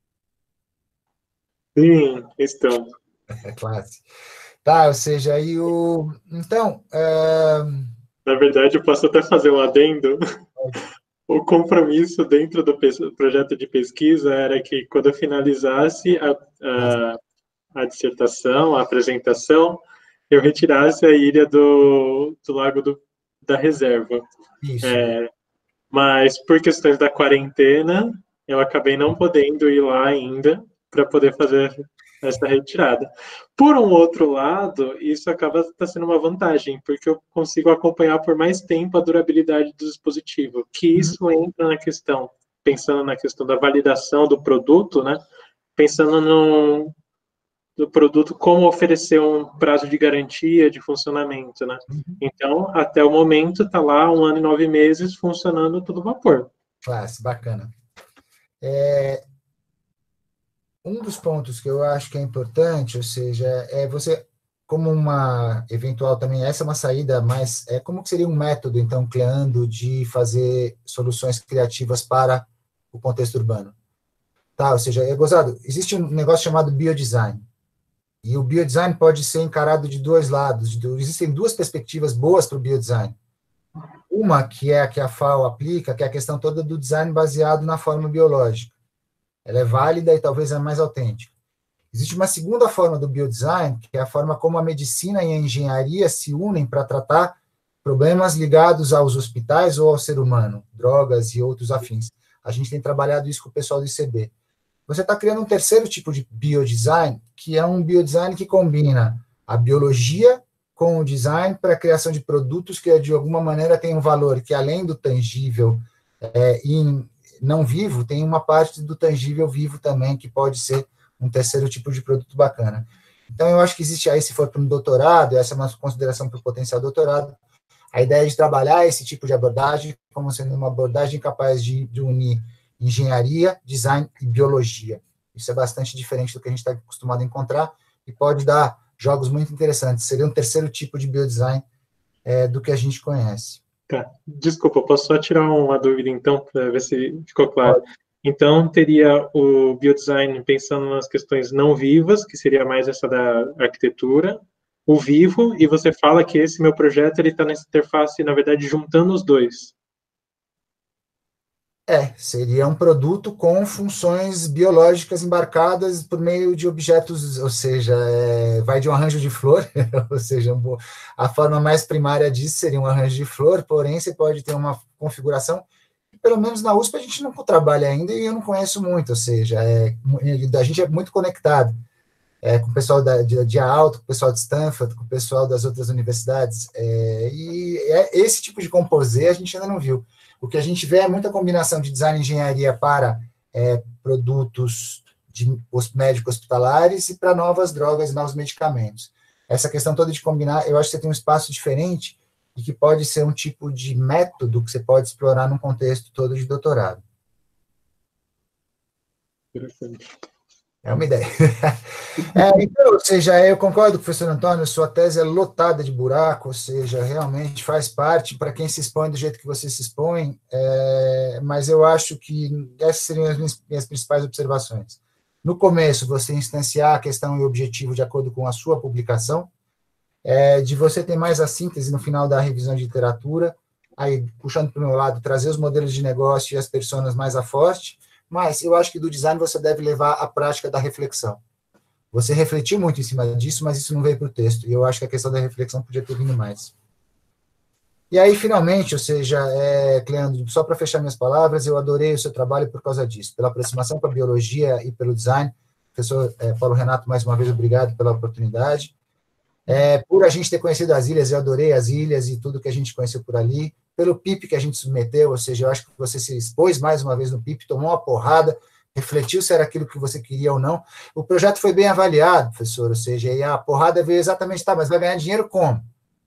Sim, estão. Classe. Tá, ou seja, aí o... Então... Na verdade, eu posso até fazer um adendo. O compromisso dentro do projeto de pesquisa era que, quando eu finalizasse a dissertação, a apresentação, eu retirasse a ilha do Lago da Reserva. Isso. Mas, por questões da quarentena, eu acabei não podendo ir lá ainda para poder fazer essa retirada. Por um outro lado, isso acaba sendo uma vantagem, porque eu consigo acompanhar por mais tempo a durabilidade do dispositivo, que isso entra na questão, pensando na questão da validação do produto, né? Pensando no produto, como oferecer um prazo de garantia de funcionamento, né? Então, até o momento, está lá 1 ano e 9 meses funcionando todo vapor. Classe, bacana. Um dos pontos que eu acho que é importante, ou seja, você, como uma eventual também, essa é uma saída, mas como que seria um método, então, Cleandro, de fazer soluções criativas para o contexto urbano? Tá, ou seja, gozado, existe um negócio chamado biodesign, e o biodesign pode ser encarado de dois lados, existem duas perspectivas boas para o biodesign. Uma, que é a que a FAO aplica, que é a questão toda do design baseado na forma biológica. Ela é válida e talvez a mais autêntica. Existe uma segunda forma do biodesign, que é a forma como a medicina e a engenharia se unem para tratar problemas ligados aos hospitais ou ao ser humano, drogas e outros afins. A gente tem trabalhado isso com o pessoal do ICB. Você está criando um terceiro tipo de biodesign, que é um biodesign que combina a biologia com o design para a criação de produtos que, de alguma maneira, têm um valor que, além do tangível e não vivo, tem uma parte do tangível vivo também, que pode ser um terceiro tipo de produto bacana. Então, eu acho que existe aí, se for para um doutorado, essa é uma consideração para o potencial doutorado, a ideia de trabalhar esse tipo de abordagem como sendo uma abordagem capaz de unir engenharia, design e biologia. Isso é bastante diferente do que a gente está acostumado a encontrar e pode dar jogos muito interessantes. Seria um terceiro tipo de biodesign do que a gente conhece. Tá, desculpa, posso só tirar uma dúvida, então, para ver se ficou claro. Então, teria o biodesign pensando nas questões não vivas, que seria mais essa da arquitetura, o vivo, e você fala que esse meu projeto ele está nessa interface, na verdade, juntando os dois. Seria um produto com funções biológicas embarcadas por meio de objetos, ou seja, vai de um arranjo de flor, ou seja, a forma mais primária disso seria um arranjo de flor, porém você pode ter uma configuração que pelo menos na USP a gente não trabalha ainda e eu não conheço muito, ou seja, a gente é muito conectado com o pessoal de Aalto, com o pessoal de Stanford, com o pessoal das outras universidades, esse tipo de composê a gente ainda não viu. O que a gente vê é muita combinação de design e engenharia para produtos de médicos hospitalares e para novas drogas e novos medicamentos. Essa questão toda de combinar, eu acho que você tem um espaço diferente e que pode ser um tipo de método que você pode explorar num contexto todo de doutorado. Interessante. É uma ideia. Então, ou seja, eu concordo com o professor Antônio, sua tese é lotada de buraco, ou seja, realmente faz parte para quem se expõe do jeito que você se expõe, mas eu acho que essas seriam as minhas principais observações. No começo, você instanciar a questão e o objetivo de acordo com a sua publicação, de você ter mais a síntese no final da revisão de literatura, aí, puxando para o meu lado, trazer os modelos de negócio e as personas mais a forte, mas eu acho que do design você deve levar a prática da reflexão. Você refletiu muito em cima disso, mas isso não veio para o texto, e eu acho que a questão da reflexão podia ter vindo mais. E aí, finalmente, ou seja, Cleandro, só para fechar minhas palavras, eu adorei o seu trabalho por causa disso, pela aproximação com a biologia e pelo design. Professor Paulo Renato, mais uma vez, obrigado pela oportunidade. Por a gente ter conhecido as ilhas, eu adorei as ilhas e tudo que a gente conheceu por ali, pelo PIP que a gente submeteu, ou seja, eu acho que você se expôs mais uma vez no PIP, tomou uma porrada, refletiu se era aquilo que você queria ou não. O projeto foi bem avaliado, professor, ou seja, e a porrada veio exatamente, mas vai ganhar dinheiro como?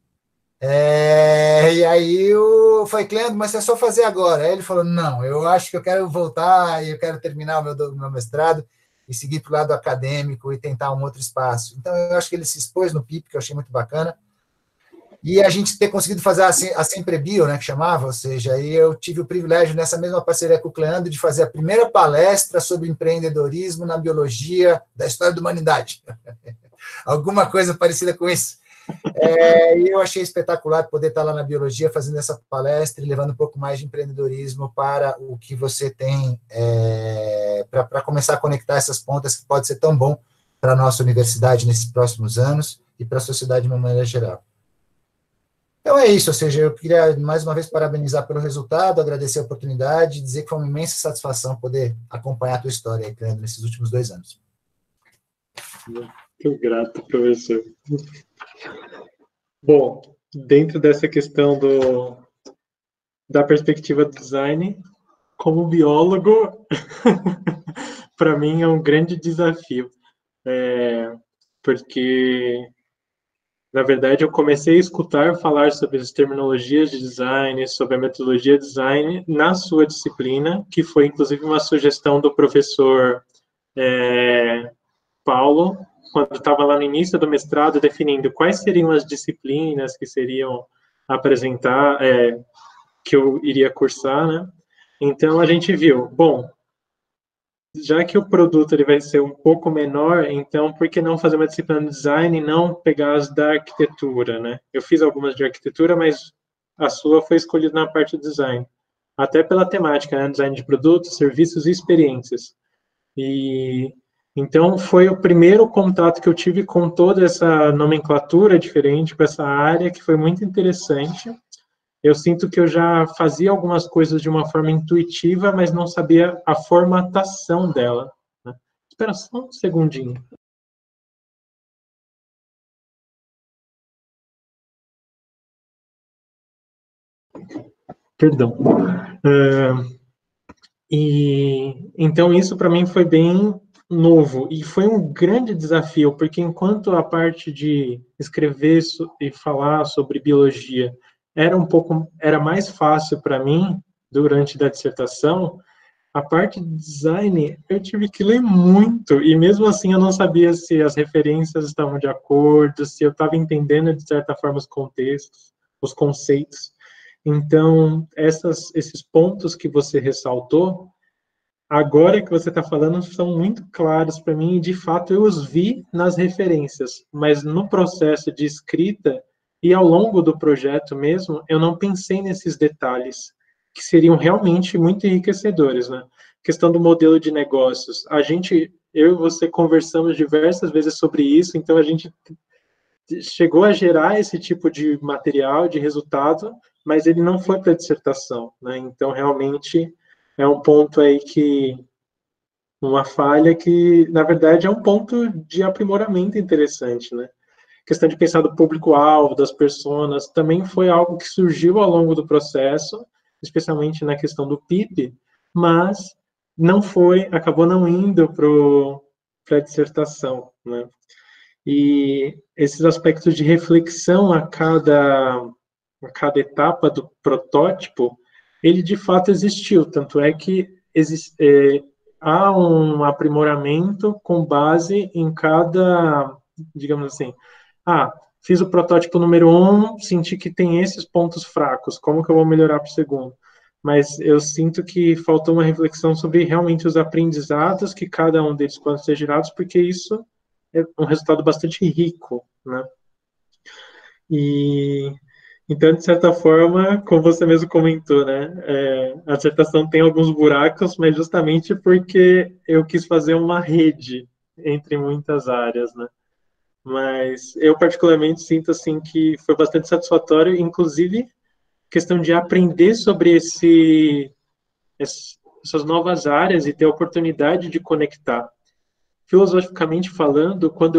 E aí eu falei, Cleandro, mas é só fazer agora. Aí ele falou, não, eu acho que eu quero voltar e eu quero terminar o meu mestrado e seguir para o lado acadêmico e tentar um outro espaço. Então, eu acho que ele se expôs no PIP, que eu achei muito bacana. E a gente ter conseguido fazer a Semprebio, né, que chamava, ou seja, aí eu tive o privilégio, nessa mesma parceria com o Cleandro, de fazer a primeira palestra sobre empreendedorismo na biologia da história da humanidade. Alguma coisa parecida com isso. E eu achei espetacular poder estar lá na biologia fazendo essa palestra e levando um pouco mais de empreendedorismo para o que você tem, para começar a conectar essas pontas que pode ser tão bom para a nossa universidade nesses próximos anos e para a sociedade de uma maneira geral. Então é isso, ou seja, eu queria mais uma vez parabenizar pelo resultado, agradecer a oportunidade, dizer que foi uma imensa satisfação poder acompanhar a tua história aí, Cleandro, nesses últimos 2 anos. Muito grato, professor. Bom, dentro dessa questão da perspectiva do design, como biólogo, para mim é um grande desafio, porque, na verdade, eu comecei a escutar falar sobre as terminologias de design, sobre a metodologia de design na sua disciplina, que foi, inclusive, uma sugestão do professor Paulo, quando estava lá no início do mestrado, definindo quais seriam as disciplinas que seriam apresentar, que eu iria cursar, né? Então, a gente viu, bom, já que o produto ele vai ser um pouco menor, então, por que não fazer uma disciplina de design e não pegar as da arquitetura, né? Eu fiz algumas de arquitetura, mas a sua foi escolhida na parte de design. Até pela temática, né? Design de produtos, serviços e experiências. Então, foi o primeiro contato que eu tive com toda essa nomenclatura diferente, com essa área, que foi muito interessante. Eu sinto que eu já fazia algumas coisas de uma forma intuitiva, mas não sabia a formatação dela, né? Espera só um segundinho. Perdão. Então, isso para mim foi bem novo e foi um grande desafio, porque enquanto a parte de escrever e falar sobre biologia era mais fácil para mim durante a dissertação, a parte de design eu tive que ler muito e mesmo assim eu não sabia se as referências estavam de acordo, se eu estava entendendo de certa forma os contextos, os conceitos. Então, esses pontos que você ressaltou, agora que você está falando, são muito claros para mim e, de fato, eu os vi nas referências, mas no processo de escrita e ao longo do projeto mesmo, eu não pensei nesses detalhes, que seriam realmente muito enriquecedores, né? Questão do modelo de negócios. Eu e você conversamos diversas vezes sobre isso, então a gente chegou a gerar esse tipo de material, de resultado, mas ele não foi para dissertação, né? Então, realmente, é um ponto aí que, uma falha que, na verdade, é um ponto de aprimoramento interessante, né? A questão de pensar do público-alvo, das personas, também foi algo que surgiu ao longo do processo, especialmente na questão do PIP, mas não foi, acabou não indo para a dissertação, né? E esses aspectos de reflexão a cada etapa do protótipo, ele de fato existiu, tanto é que há um aprimoramento com base em cada, digamos assim, fiz o protótipo número 1, senti que tem esses pontos fracos, como que eu vou melhorar para o segundo? Mas eu sinto que faltou uma reflexão sobre realmente os aprendizados que cada um deles podem ser gerados, porque isso é um resultado bastante rico, né? E então, de certa forma, como você mesmo comentou, né, a dissertação tem alguns buracos, mas justamente porque eu quis fazer uma rede entre muitas áreas, né? Mas eu particularmente sinto assim que foi bastante satisfatório, inclusive questão de aprender sobre essas novas áreas e ter a oportunidade de conectar. Filosoficamente falando, quando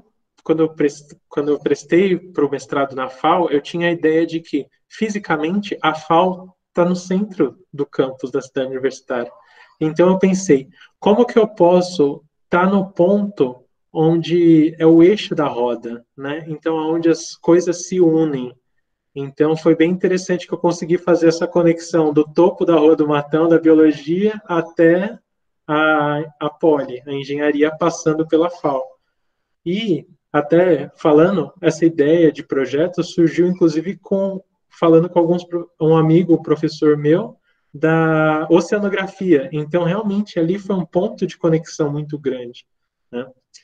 eu prestei para o mestrado na FAO, eu tinha a ideia de que, fisicamente, a FAO está no centro do campus da cidade universitária. Então, eu pensei, como que eu posso estar no ponto onde é o eixo da roda, né? Então, onde as coisas se unem. Então, foi bem interessante que eu consegui fazer essa conexão do topo da Rua do Matão, da biologia, até a Poli, a engenharia, passando pela FAO. E, até falando, essa ideia de projeto surgiu, inclusive, falando com um amigo, professor meu, da oceanografia. Então, realmente, ali foi um ponto de conexão muito grande, né?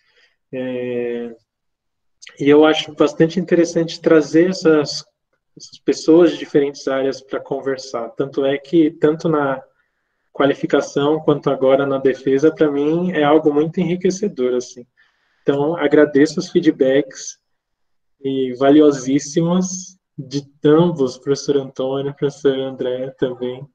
E eu acho bastante interessante trazer essas pessoas de diferentes áreas para conversar. Tanto é que, tanto na qualificação quanto agora na defesa, para mim é algo muito enriquecedor, assim. Então, agradeço os feedbacks e valiosíssimos de ambos, professor Antônio, professor André também.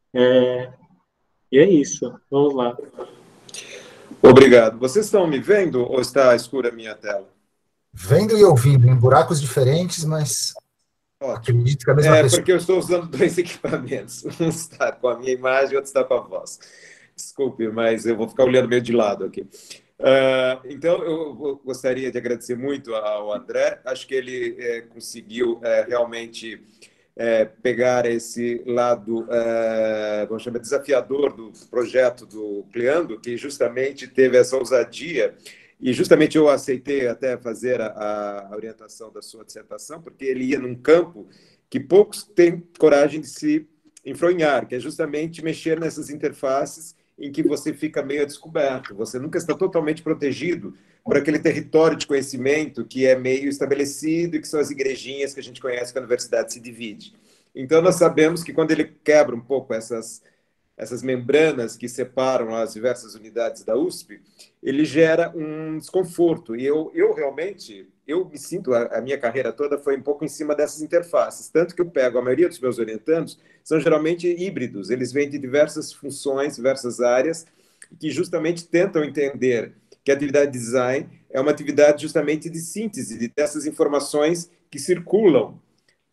E é isso, vamos lá. Obrigado. Vocês estão me vendo ou está escura a minha tela? Vendo e ouvindo, em buracos diferentes, mas ótimo. Acredito que a mesma pessoa. Porque eu estou usando dois equipamentos. Um está com a minha imagem e outro está com a voz. Desculpe, mas eu vou ficar olhando meio de lado aqui. Então, eu gostaria de agradecer muito ao André. Acho que ele conseguiu realmente pegar esse lado, vamos chamar, desafiador do projeto do Cleando, que justamente teve essa ousadia. E justamente eu aceitei até fazer a orientação da sua dissertação, porque ele ia num campo que poucos têm coragem de se enfronhar, que é justamente mexer nessas interfaces em que você fica meio a descoberto. Você nunca está totalmente protegido por aquele território de conhecimento que é meio estabelecido e que são as igrejinhas que a gente conhece que a universidade se divide. Então, nós sabemos que quando ele quebra um pouco essas membranas que separam as diversas unidades da USP, ele gera um desconforto. E eu realmente, me sinto, a minha carreira toda foi um pouco em cima dessas interfaces. Tanto que eu pego, a maioria dos meus orientandos são geralmente híbridos. Eles vêm de diversas funções, diversas áreas, que justamente tentam entender que a atividade de design é uma atividade justamente de síntese dessas informações que circulam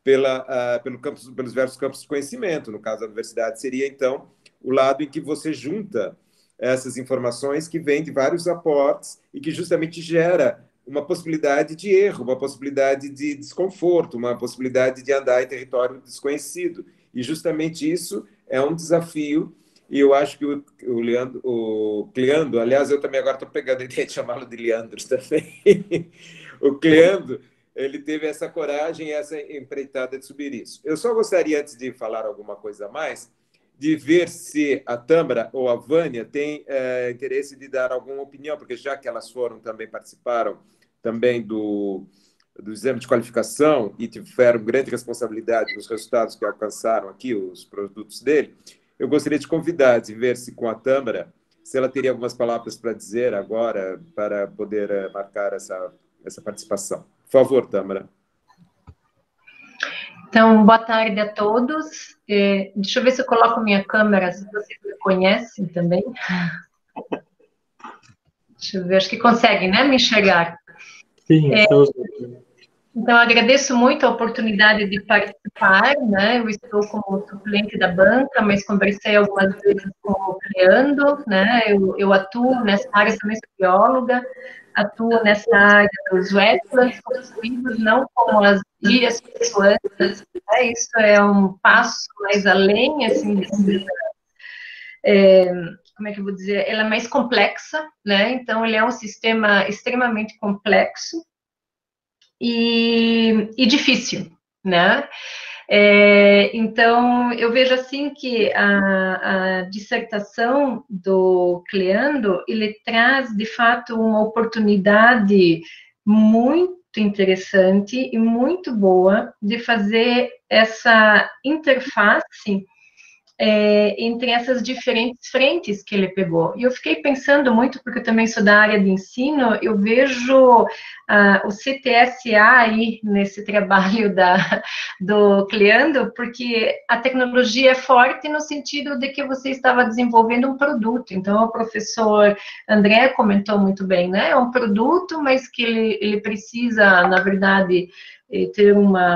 pelos diversos campos de conhecimento. No caso da universidade, seria, então, o lado em que você junta essas informações que vêm de vários aportes e que justamente gera uma possibilidade de erro, uma possibilidade de desconforto, uma possibilidade de andar em território desconhecido. E justamente isso é um desafio, e eu acho que o Cleando, aliás, eu também agora estou pegando a ideia de chamá-lo de Leandro também, o Cleando, ele teve essa coragem, essa empreitada de subir isso. Eu só gostaria, antes de falar alguma coisa a mais, de ver se a Tâmara ou a Vânia têm interesse de dar alguma opinião, porque já que elas participaram também do exame de qualificação e tiveram grande responsabilidade nos resultados que alcançaram aqui, os produtos dele, eu gostaria de convidar, de ver se com a Tâmara, se ela teria algumas palavras para dizer agora, para poder marcar essa participação. Por favor, Tâmara. Então, boa tarde a todos. Deixa eu ver se eu coloco minha câmera, se vocês me conhecem também. Deixa eu ver, acho que conseguem, né, me enxergar. Sim, estamos... Então, agradeço muito a oportunidade de participar, né, eu estou como suplente da banca, mas conversei algumas vezes com o Leandro, né, eu atuo nessa área, também sou bióloga, atuo nessa área dos wetlands construídos, não como as ilhas flutuantes, né, isso é um passo mais além, assim, como é que eu vou dizer, ela é mais complexa, né, então ele é um sistema extremamente complexo, e difícil, né? Então, eu vejo assim que a dissertação do Cleando, ele traz, de fato, uma oportunidade muito interessante e muito boa de fazer essa interface entre essas diferentes frentes que ele pegou. E eu fiquei pensando muito, porque eu também sou da área de ensino, eu vejo o CTSA aí nesse trabalho do Cleando, porque a tecnologia é forte no sentido de que você estava desenvolvendo um produto. Então, o professor André comentou muito bem, né? É um produto, mas que ele precisa, na verdade, ter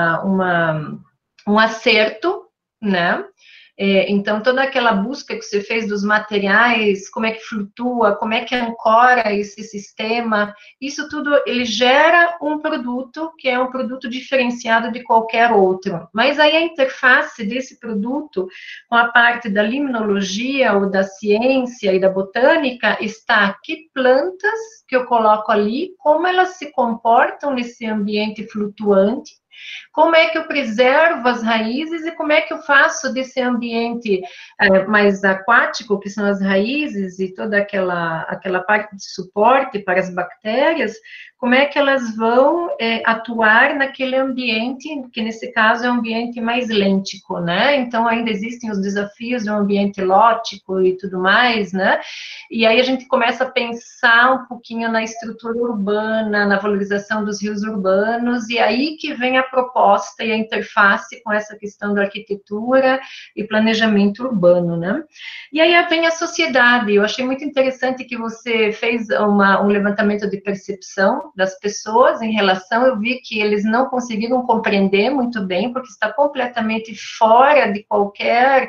um acerto, né? Então, toda aquela busca que você fez dos materiais, como é que flutua, como é que ancora esse sistema, isso tudo, ele gera um produto que é um produto diferenciado de qualquer outro. Mas aí a interface desse produto com a parte da limnologia ou da ciência e da botânica está que plantas que eu coloco ali, como elas se comportam nesse ambiente flutuante, como é que eu preservo as raízes e como é que eu faço desse ambiente mais aquático, que são as raízes e toda aquela parte de suporte para as bactérias, como é que elas vão atuar naquele ambiente, que nesse caso é um ambiente mais lêntico, né? Então, ainda existem os desafios do ambiente lótico e tudo mais, né? E aí a gente começa a pensar um pouquinho na estrutura urbana, na valorização dos rios urbanos, e aí que vem a proposta e a interface com essa questão da arquitetura e planejamento urbano, né? E aí vem a sociedade. Eu achei muito interessante que você fez um levantamento de percepção das pessoas em relação, eu vi que eles não conseguiram compreender muito bem, porque está completamente fora de qualquer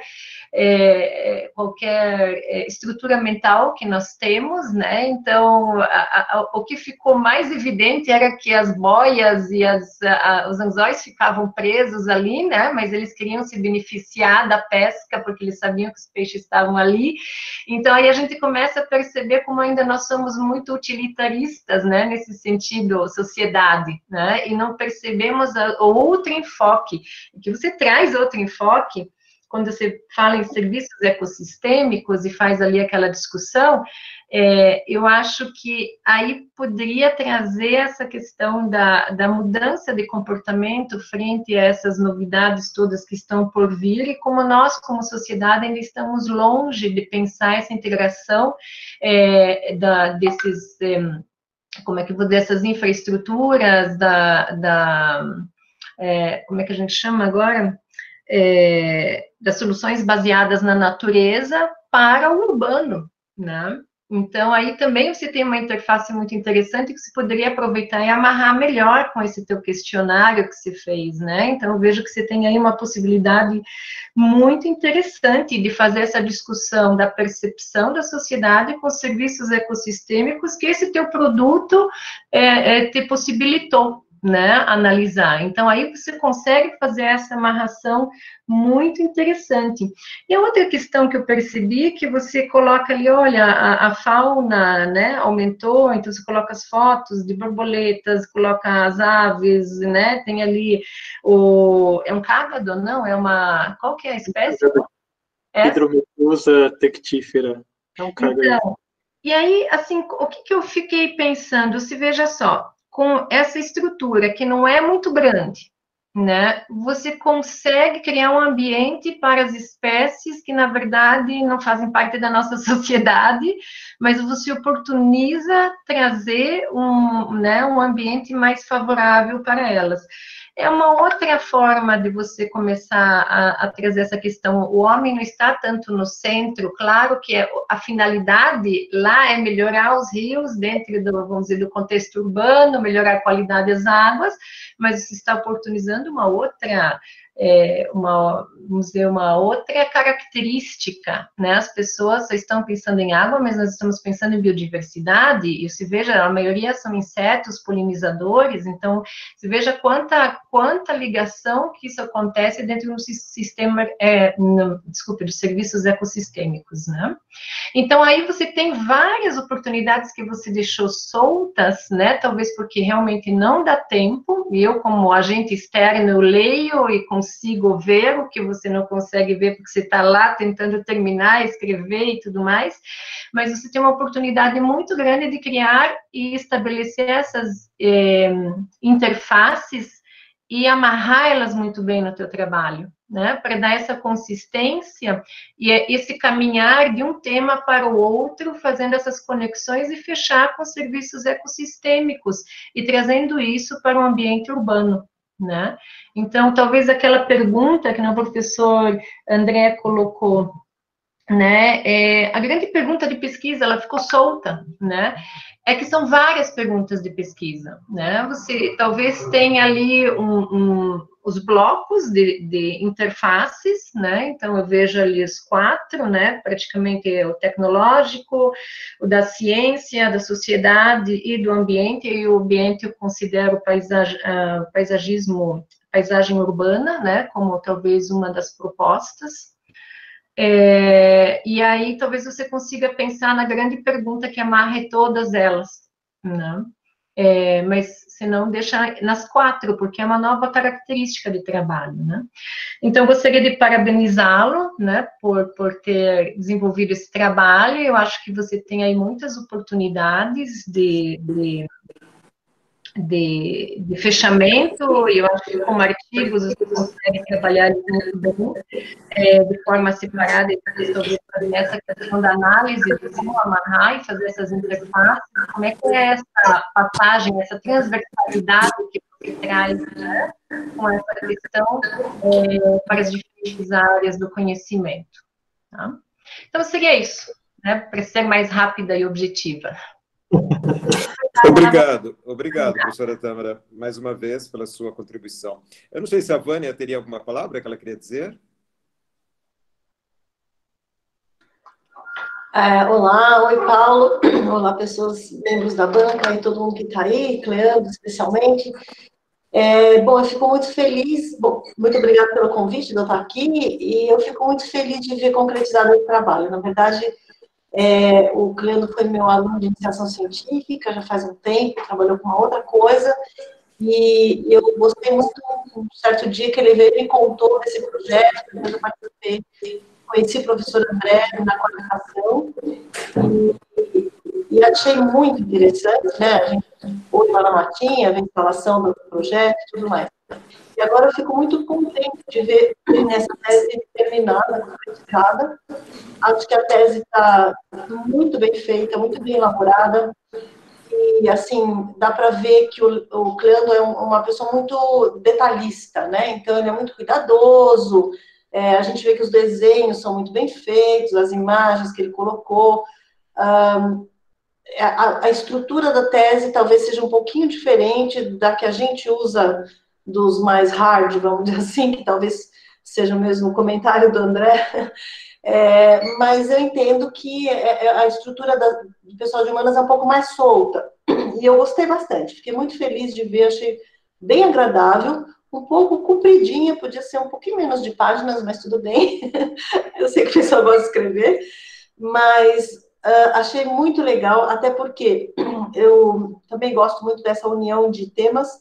estrutura mental que nós temos, né? Então, o que ficou mais evidente era que as boias e os anzóis ficavam presos ali, né? Mas eles queriam se beneficiar da pesca, porque eles sabiam que os peixes estavam ali. Então, aí a gente começa a perceber como ainda nós somos muito utilitaristas, né? Nesse sentido, sociedade, né? E não percebemos o outro enfoque, que você traz outro enfoque, quando você fala em serviços ecossistêmicos e faz ali aquela discussão, eu acho que aí poderia trazer essa questão da mudança de comportamento frente a essas novidades todas que estão por vir, e como nós, como sociedade, ainda estamos longe de pensar essa integração desses, como é que eu vou dizer, essas infraestruturas, como é que a gente chama agora? Das soluções baseadas na natureza para o urbano, né? Então, aí também você tem uma interface muito interessante que você poderia aproveitar e amarrar melhor com esse teu questionário que você fez, né? Então, eu vejo que você tem aí uma possibilidade muito interessante de fazer essa discussão da percepção da sociedade com serviços ecossistêmicos que esse teu produto te possibilitou, né, analisar. Então, aí você consegue fazer essa amarração muito interessante. E a outra questão que eu percebi é que você coloca ali, olha, a fauna, né, aumentou, então você coloca as fotos de borboletas, coloca as aves, né, tem ali é um cágado, não? Qual que é a espécie? Hidromedusa tectífera. É um cágado. Então, e aí, assim, o que eu fiquei pensando? Se veja só, com essa estrutura que não é muito grande, né, você consegue criar um ambiente para as espécies que, na verdade, não fazem parte da nossa sociedade, mas você oportuniza trazer né, um ambiente mais favorável para elas. É uma outra forma de você começar a trazer essa questão. O homem não está tanto no centro, claro que a finalidade lá é melhorar os rios dentro do, vamos dizer, do contexto urbano, melhorar a qualidade das águas, mas você está oportunizando uma outra, vamos dizer, uma outra característica, né? As pessoas estão pensando em água, mas nós estamos pensando em biodiversidade, e se veja, a maioria são insetos polinizadores, então, se veja quanta ligação que isso acontece dentro do sistema, desculpe, dos serviços ecossistêmicos, né? Então, aí você tem várias oportunidades que você deixou soltas, né? Talvez porque realmente não dá tempo, e eu, como agente externo, eu leio e consigo ver o que você não consegue ver, porque você está lá tentando terminar, escrever e tudo mais, mas você tem uma oportunidade muito grande de criar e estabelecer essas interfaces e amarrar elas muito bem no teu trabalho, né, para dar essa consistência e esse caminhar de um tema para o outro, fazendo essas conexões e fechar com serviços ecossistêmicos e trazendo isso para o ambiente urbano, né? Então, talvez aquela pergunta que o professor André colocou, né, a grande pergunta de pesquisa, ela ficou solta, né? É que são várias perguntas de pesquisa, né? Você talvez tenha ali os blocos de interfaces, né? Então, eu vejo ali os 4, né? Praticamente o tecnológico, o da ciência, da sociedade e do ambiente, e o ambiente eu considero paisagem urbana, né? Como talvez uma das propostas. E aí talvez você consiga pensar na grande pergunta que amarre todas elas, né? Mas se não, deixa nas 4, porque é uma nova característica de trabalho, né? Então, gostaria de parabenizá-lo, né, por ter desenvolvido esse trabalho. Eu acho que você tem aí muitas oportunidades de fechamento, e eu acho que como artigos você consegue trabalhar muito bem, de forma separada, e talvez fazer essa questão da análise, de como amarrar e fazer essas interfaces, como é que é essa passagem, essa transversalidade que você traz, né, com essa questão para as diferentes áreas do conhecimento. Tá? Então, seria isso, né, para ser mais rápida e objetiva. Obrigado, professora Tâmara, mais uma vez, pela sua contribuição. Eu não sei se a Vânia teria alguma palavra que ela queria dizer. Olá, oi, Paulo. Olá, pessoas, membros da banca e todo mundo que está aí, Cleandro, especialmente. Bom, eu fico muito feliz, muito obrigada pelo convite de eu estar aqui, e eu fico muito feliz de ver concretizado o trabalho. Na verdade, o Cleandro foi meu aluno de iniciação científica, já faz um tempo, trabalhou com uma outra coisa, e eu gostei muito, um certo dia que ele veio e me contou desse projeto, depois eu participei, conheci o professor André na qualificação, e achei muito interessante, né, a gente ouve lá na matinha, a instalação do projeto e tudo mais. E agora eu fico muito contente de ver essa tese terminada, concretizada. Acho que a tese está muito bem feita, muito bem elaborada. E, assim, dá para ver que o Cleandro é uma pessoa muito detalhista, né? Então, ele é muito cuidadoso. A gente vê que os desenhos são muito bem feitos, as imagens que ele colocou. A estrutura da tese talvez seja um pouquinho diferente da que a gente usa dos mais hard, vamos dizer assim, que talvez seja mesmo o comentário do André, mas eu entendo que a estrutura do pessoal de humanas é um pouco mais solta, e eu gostei bastante, fiquei muito feliz de ver, achei bem agradável, um pouco compridinha, podia ser um pouquinho menos de páginas, mas tudo bem, eu sei que o pessoal gosta de escrever, mas achei muito legal, até porque eu também gosto muito dessa união de temas,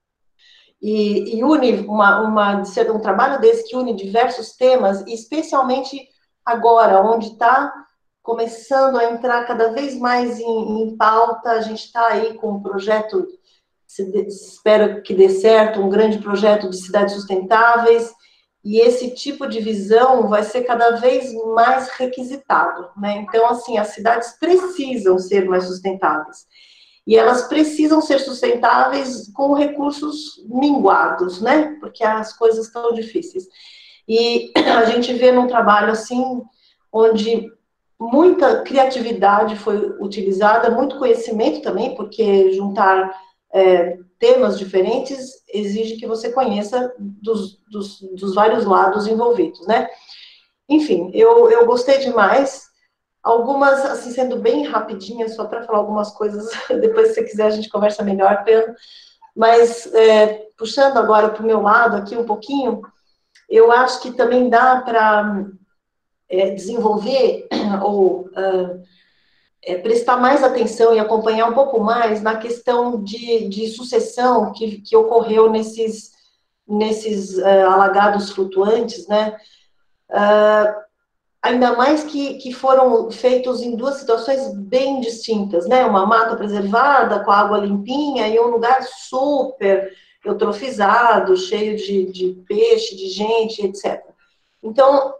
e une um trabalho desse que une diversos temas, especialmente agora, onde está começando a entrar cada vez mais em pauta, a gente está aí com um projeto espero que dê certo, um grande projeto de cidades sustentáveis, e esse tipo de visão vai ser cada vez mais requisitado, né? Então, assim, as cidades precisam ser mais sustentáveis. E elas precisam ser sustentáveis com recursos minguados, né? Porque as coisas estão difíceis. E a gente vê num trabalho assim, onde muita criatividade foi utilizada, muito conhecimento também, porque juntar temas diferentes exige que você conheça dos vários lados envolvidos, né? Enfim, eu gostei demais. Algumas, assim, sendo bem rapidinhas, só para falar algumas coisas, depois, se você quiser, a gente conversa melhor, Pedro. Mas, puxando agora para o meu lado aqui um pouquinho, eu acho que também dá para desenvolver ou prestar mais atenção e acompanhar um pouco mais na questão de sucessão que ocorreu nesses alagados flutuantes, né? Ainda mais que foram feitos em duas situações bem distintas, né? Uma mata preservada, com a água limpinha, e um lugar super eutrofizado, cheio de peixe, de gente, etc. Então,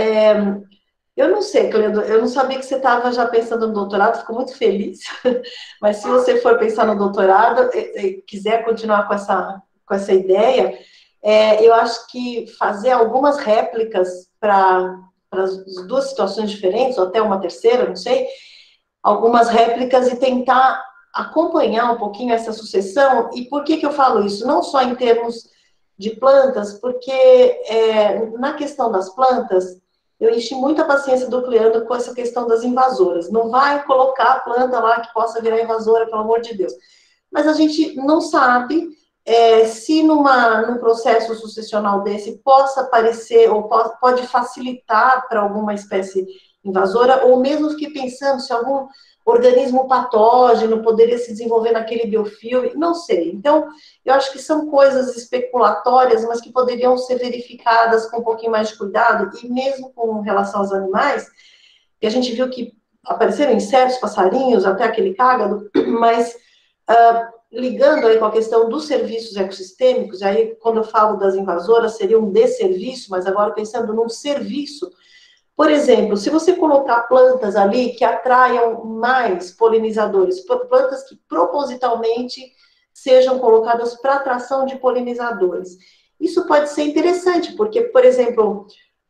eu não sei, Cleandro, eu não sabia que você estava já pensando no doutorado, fico muito feliz, mas se você for pensar no doutorado, quiser continuar com essa ideia, eu acho que fazer algumas réplicas para as duas situações diferentes, ou até uma terceira, não sei, algumas réplicas e tentar acompanhar um pouquinho essa sucessão. E por que eu falo isso? Não só em termos de plantas, porque na questão das plantas, eu enchi muita paciência do Cleandro com essa questão das invasoras. Não vai colocar a planta lá que possa virar invasora, pelo amor de Deus. Mas a gente não sabe se num processo sucessional desse possa aparecer, ou pode facilitar para alguma espécie invasora, ou mesmo fiquei pensando se algum organismo patógeno poderia se desenvolver naquele biofilme, não sei. Então, eu acho que são coisas especulatórias, mas que poderiam ser verificadas com um pouquinho mais de cuidado, e mesmo com relação aos animais, que a gente viu que apareceram insetos, passarinhos, até aquele cágado, mas ligando aí com a questão dos serviços ecossistêmicos, aí quando eu falo das invasoras, seria um desserviço, mas agora pensando num serviço. Por exemplo, se você colocar plantas ali que atraiam mais polinizadores, plantas que propositalmente sejam colocadas para atração de polinizadores, isso pode ser interessante, porque, por exemplo,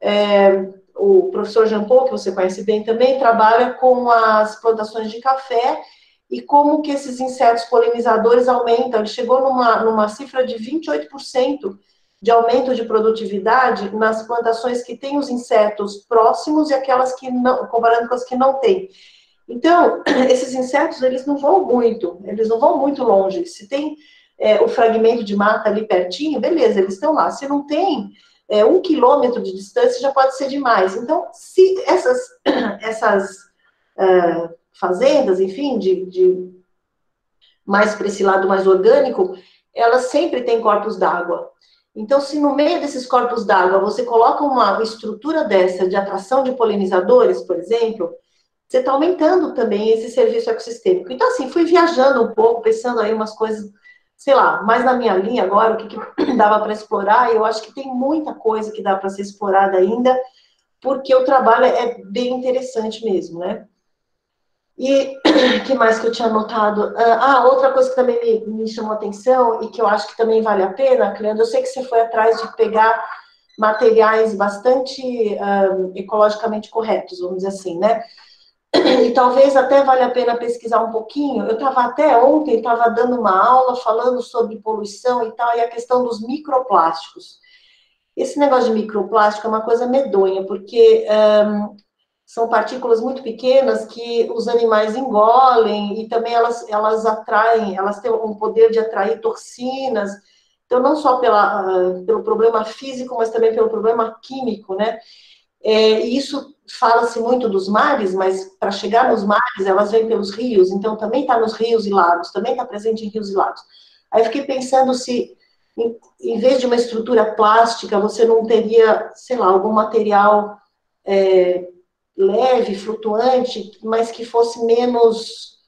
o professor Jean Paul, que você conhece bem também, trabalha com as plantações de café e como que esses insetos polinizadores aumentam. Ele chegou numa cifra de 28% de aumento de produtividade nas plantações que têm os insetos próximos e aquelas que não, comparando com as que não têm. Então, esses insetos, eles não vão muito longe. Se tem o fragmento de mata ali pertinho, beleza, eles estão lá. Se não tem, 1 quilômetro de distância já pode ser demais. Então, se essas fazendas, enfim, mais para esse lado mais orgânico, elas sempre têm corpos d'água. Então, se no meio desses corpos d'água você coloca uma estrutura dessa de atração de polinizadores, por exemplo, você está aumentando também esse serviço ecossistêmico. Então, assim, fui viajando um pouco, pensando aí umas coisas, sei lá, mais na minha linha agora, o que dava para explorar, e eu acho que tem muita coisa que dá para ser explorada ainda, porque o trabalho é bem interessante mesmo, né? E o que mais que eu tinha notado? Outra coisa que também me chamou a atenção e que eu acho que também vale a pena, Cleandro, eu sei que você foi atrás de pegar materiais bastante ecologicamente corretos, vamos dizer assim, né? E talvez até valha a pena pesquisar um pouquinho. Eu estava até ontem, estava dando uma aula falando sobre poluição e tal, e a questão dos microplásticos. Esse negócio de microplástico é uma coisa medonha, porque são partículas muito pequenas que os animais engolem e também elas atraem, elas têm um poder de atrair toxinas, então não só pelo problema físico, mas também pelo problema químico, né? E isso fala-se muito dos mares, mas para chegar nos mares, elas vêm pelos rios, então também está nos rios e lagos, também está presente em rios e lagos. Aí eu fiquei pensando se, em vez de uma estrutura plástica, você não teria, sei lá, algum material leve, flutuante, mas que fosse menos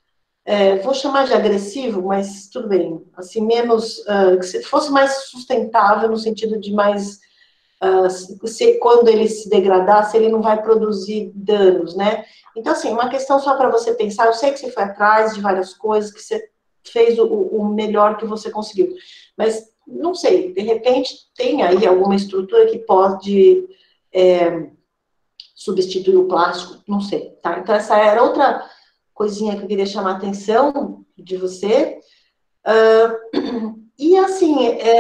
vou chamar de agressivo, mas tudo bem, assim, menos, que fosse mais sustentável, no sentido de mais, quando ele se degradar, se ele não vai produzir danos, né? Então, assim, uma questão só para você pensar, eu sei que você foi atrás de várias coisas, que você fez o melhor que você conseguiu, mas, não sei, de repente tem aí alguma estrutura que pode substituir o plástico, não sei, tá? Então, essa era outra coisinha que eu queria chamar a atenção de você. E, assim,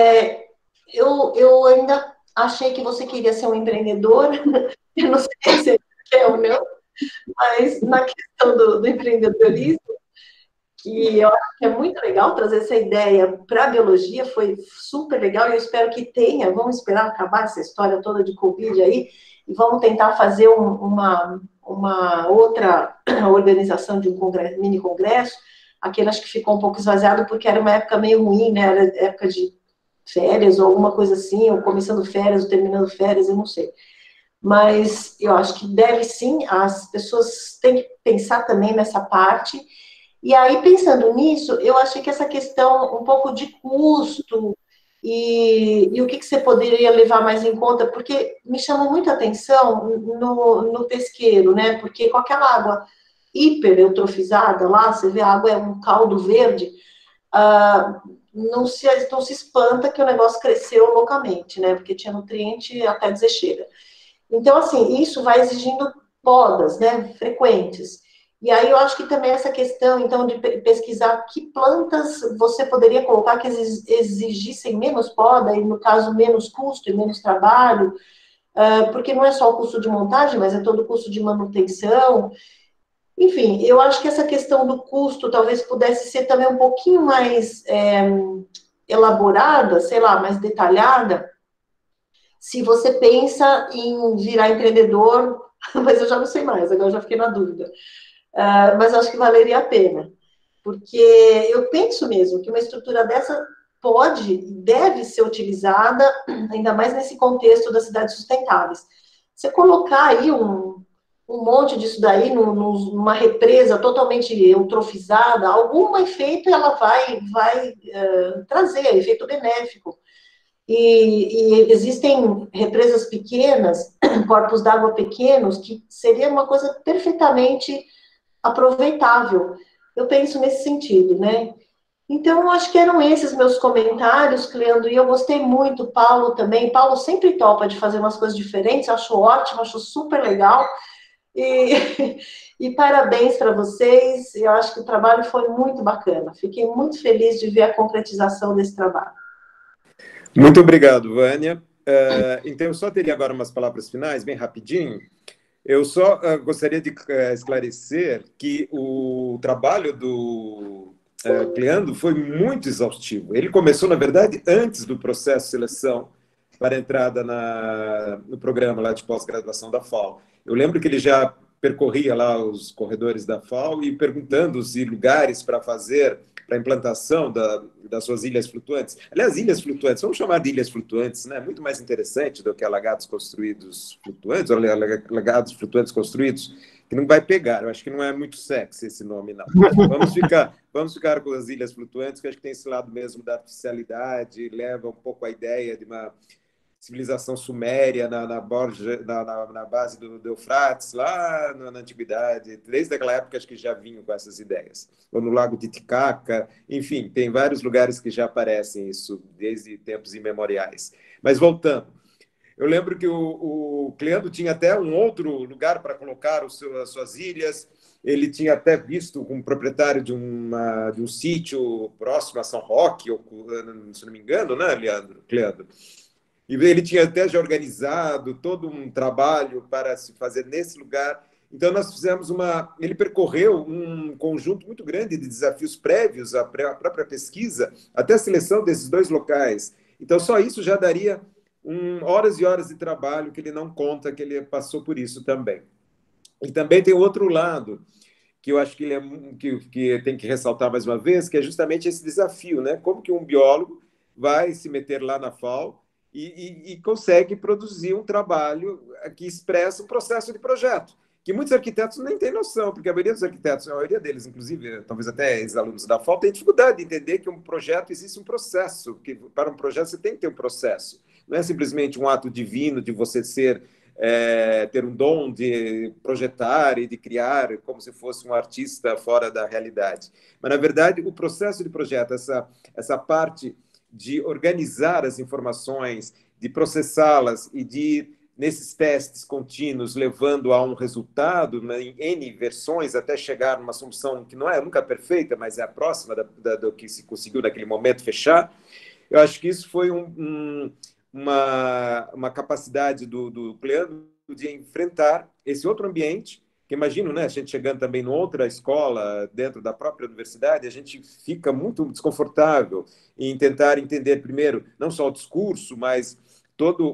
eu ainda achei que você queria ser um empreendedor, eu não sei se é ou não, mas na questão do empreendedorismo, que eu acho que é muito legal trazer essa ideia para a biologia, foi super legal, e eu espero que tenha, vamos esperar acabar essa história toda de Covid aí, e vamos tentar fazer uma outra organização de um congresso, mini congresso, aquele acho que ficou um pouco esvaziado, porque era uma época meio ruim, né, era época de férias, ou alguma coisa assim, ou começando férias, ou terminando férias, eu não sei. Mas eu acho que deve sim, as pessoas têm que pensar também nessa parte. E aí, pensando nisso, eu achei que essa questão um pouco de custo e o que você poderia levar mais em conta, porque me chamou muita atenção no pesqueiro, né? Porque com aquela água hiper eutrofizada lá, você vê a água é um caldo verde, não se espanta que o negócio cresceu loucamente, né? Porque tinha nutriente até dizer chega. Então, assim, isso vai exigindo podas, né? Frequentes. E aí eu acho que também essa questão, então, de pesquisar que plantas você poderia colocar que exigissem menos poda, e no caso menos custo e menos trabalho, porque não é só o custo de montagem, mas é todo o custo de manutenção. Enfim, eu acho que essa questão do custo talvez pudesse ser também um pouquinho mais elaborada, sei lá, mais detalhada, se você pensa em virar empreendedor, mas eu já não sei mais, agora eu já fiquei na dúvida. Mas acho que valeria a pena, porque eu penso mesmo que uma estrutura dessa pode e deve ser utilizada, ainda mais nesse contexto das cidades sustentáveis. Você colocar aí um monte disso daí numa represa totalmente eutrofizada, algum efeito ela vai trazer, efeito benéfico. E existem represas pequenas, corpos d'água pequenos, que seria uma coisa perfeitamente aproveitável. Eu penso nesse sentido, né? Então, acho que eram esses meus comentários, Cleandro, e eu gostei muito, Paulo também. Paulo sempre topa de fazer umas coisas diferentes, eu acho ótimo, acho super legal. E parabéns para vocês, eu acho que o trabalho foi muito bacana. Fiquei muito feliz de ver a concretização desse trabalho. Muito obrigado, Vânia. Então, eu só teria agora umas palavras finais, bem rapidinho. Eu só gostaria de esclarecer que o trabalho do Cleandro foi muito exaustivo. Ele começou, na verdade, antes do processo de seleção para a entrada no programa lá de pós-graduação da FAO. Eu lembro que ele já percorria lá os corredores da FAO e perguntando os lugares para fazer para a implantação das suas ilhas flutuantes. Aliás, ilhas flutuantes, vamos chamar de ilhas flutuantes, né? Muito mais interessante do que alagados construídos flutuantes, ou alagados flutuantes construídos, que não vai pegar. Eu acho que não é muito sexy esse nome, não. Vamos ficar com as ilhas flutuantes, que acho que tem esse lado mesmo da artificialidade, leva um pouco a ideia de uma civilização suméria na base do Eufrates, lá na Antiguidade. Desde aquela época, acho que já vinham com essas ideias. Ou no Lago Titicaca, enfim, tem vários lugares que já aparecem isso desde tempos imemoriais. Mas voltando, eu lembro que o Cleandro tinha até um outro lugar para colocar as suas ilhas. Ele tinha até visto com um proprietário de um sítio próximo a São Roque, se não me engano, né, Cleandro? E ele tinha até já organizado todo um trabalho para se fazer nesse lugar. Então, nós fizemos ele percorreu um conjunto muito grande de desafios prévios à própria pesquisa, até a seleção desses dois locais. Então, só isso já daria horas e horas de trabalho que ele não conta, que ele passou por isso também. E também tem outro lado, que eu acho que que tem que ressaltar mais uma vez, que é justamente esse desafio, né? Como que um biólogo vai se meter lá na FAO e consegue produzir um trabalho que expressa um processo de projeto, que muitos arquitetos nem têm noção, porque a maioria dos arquitetos, a maioria deles, inclusive, talvez até ex-alunos da FAO, tem dificuldade de entender que um projeto existe um processo, que para um projeto você tem que ter um processo. Não é simplesmente um ato divino de você ter um dom de projetar e de criar como se fosse um artista fora da realidade. Mas, na verdade, o processo de projeto, essa parte de organizar as informações, de processá-las e de, nesses testes contínuos, levando a um resultado, em N versões, até chegar numa solução que não é nunca perfeita, mas é a próxima do que se conseguiu naquele momento fechar, eu acho que isso foi uma capacidade do Cleandro de enfrentar esse outro ambiente, que imagino, né, a gente chegando também em outra escola, dentro da própria universidade, a gente fica muito desconfortável em tentar entender primeiro, não só o discurso, mas todo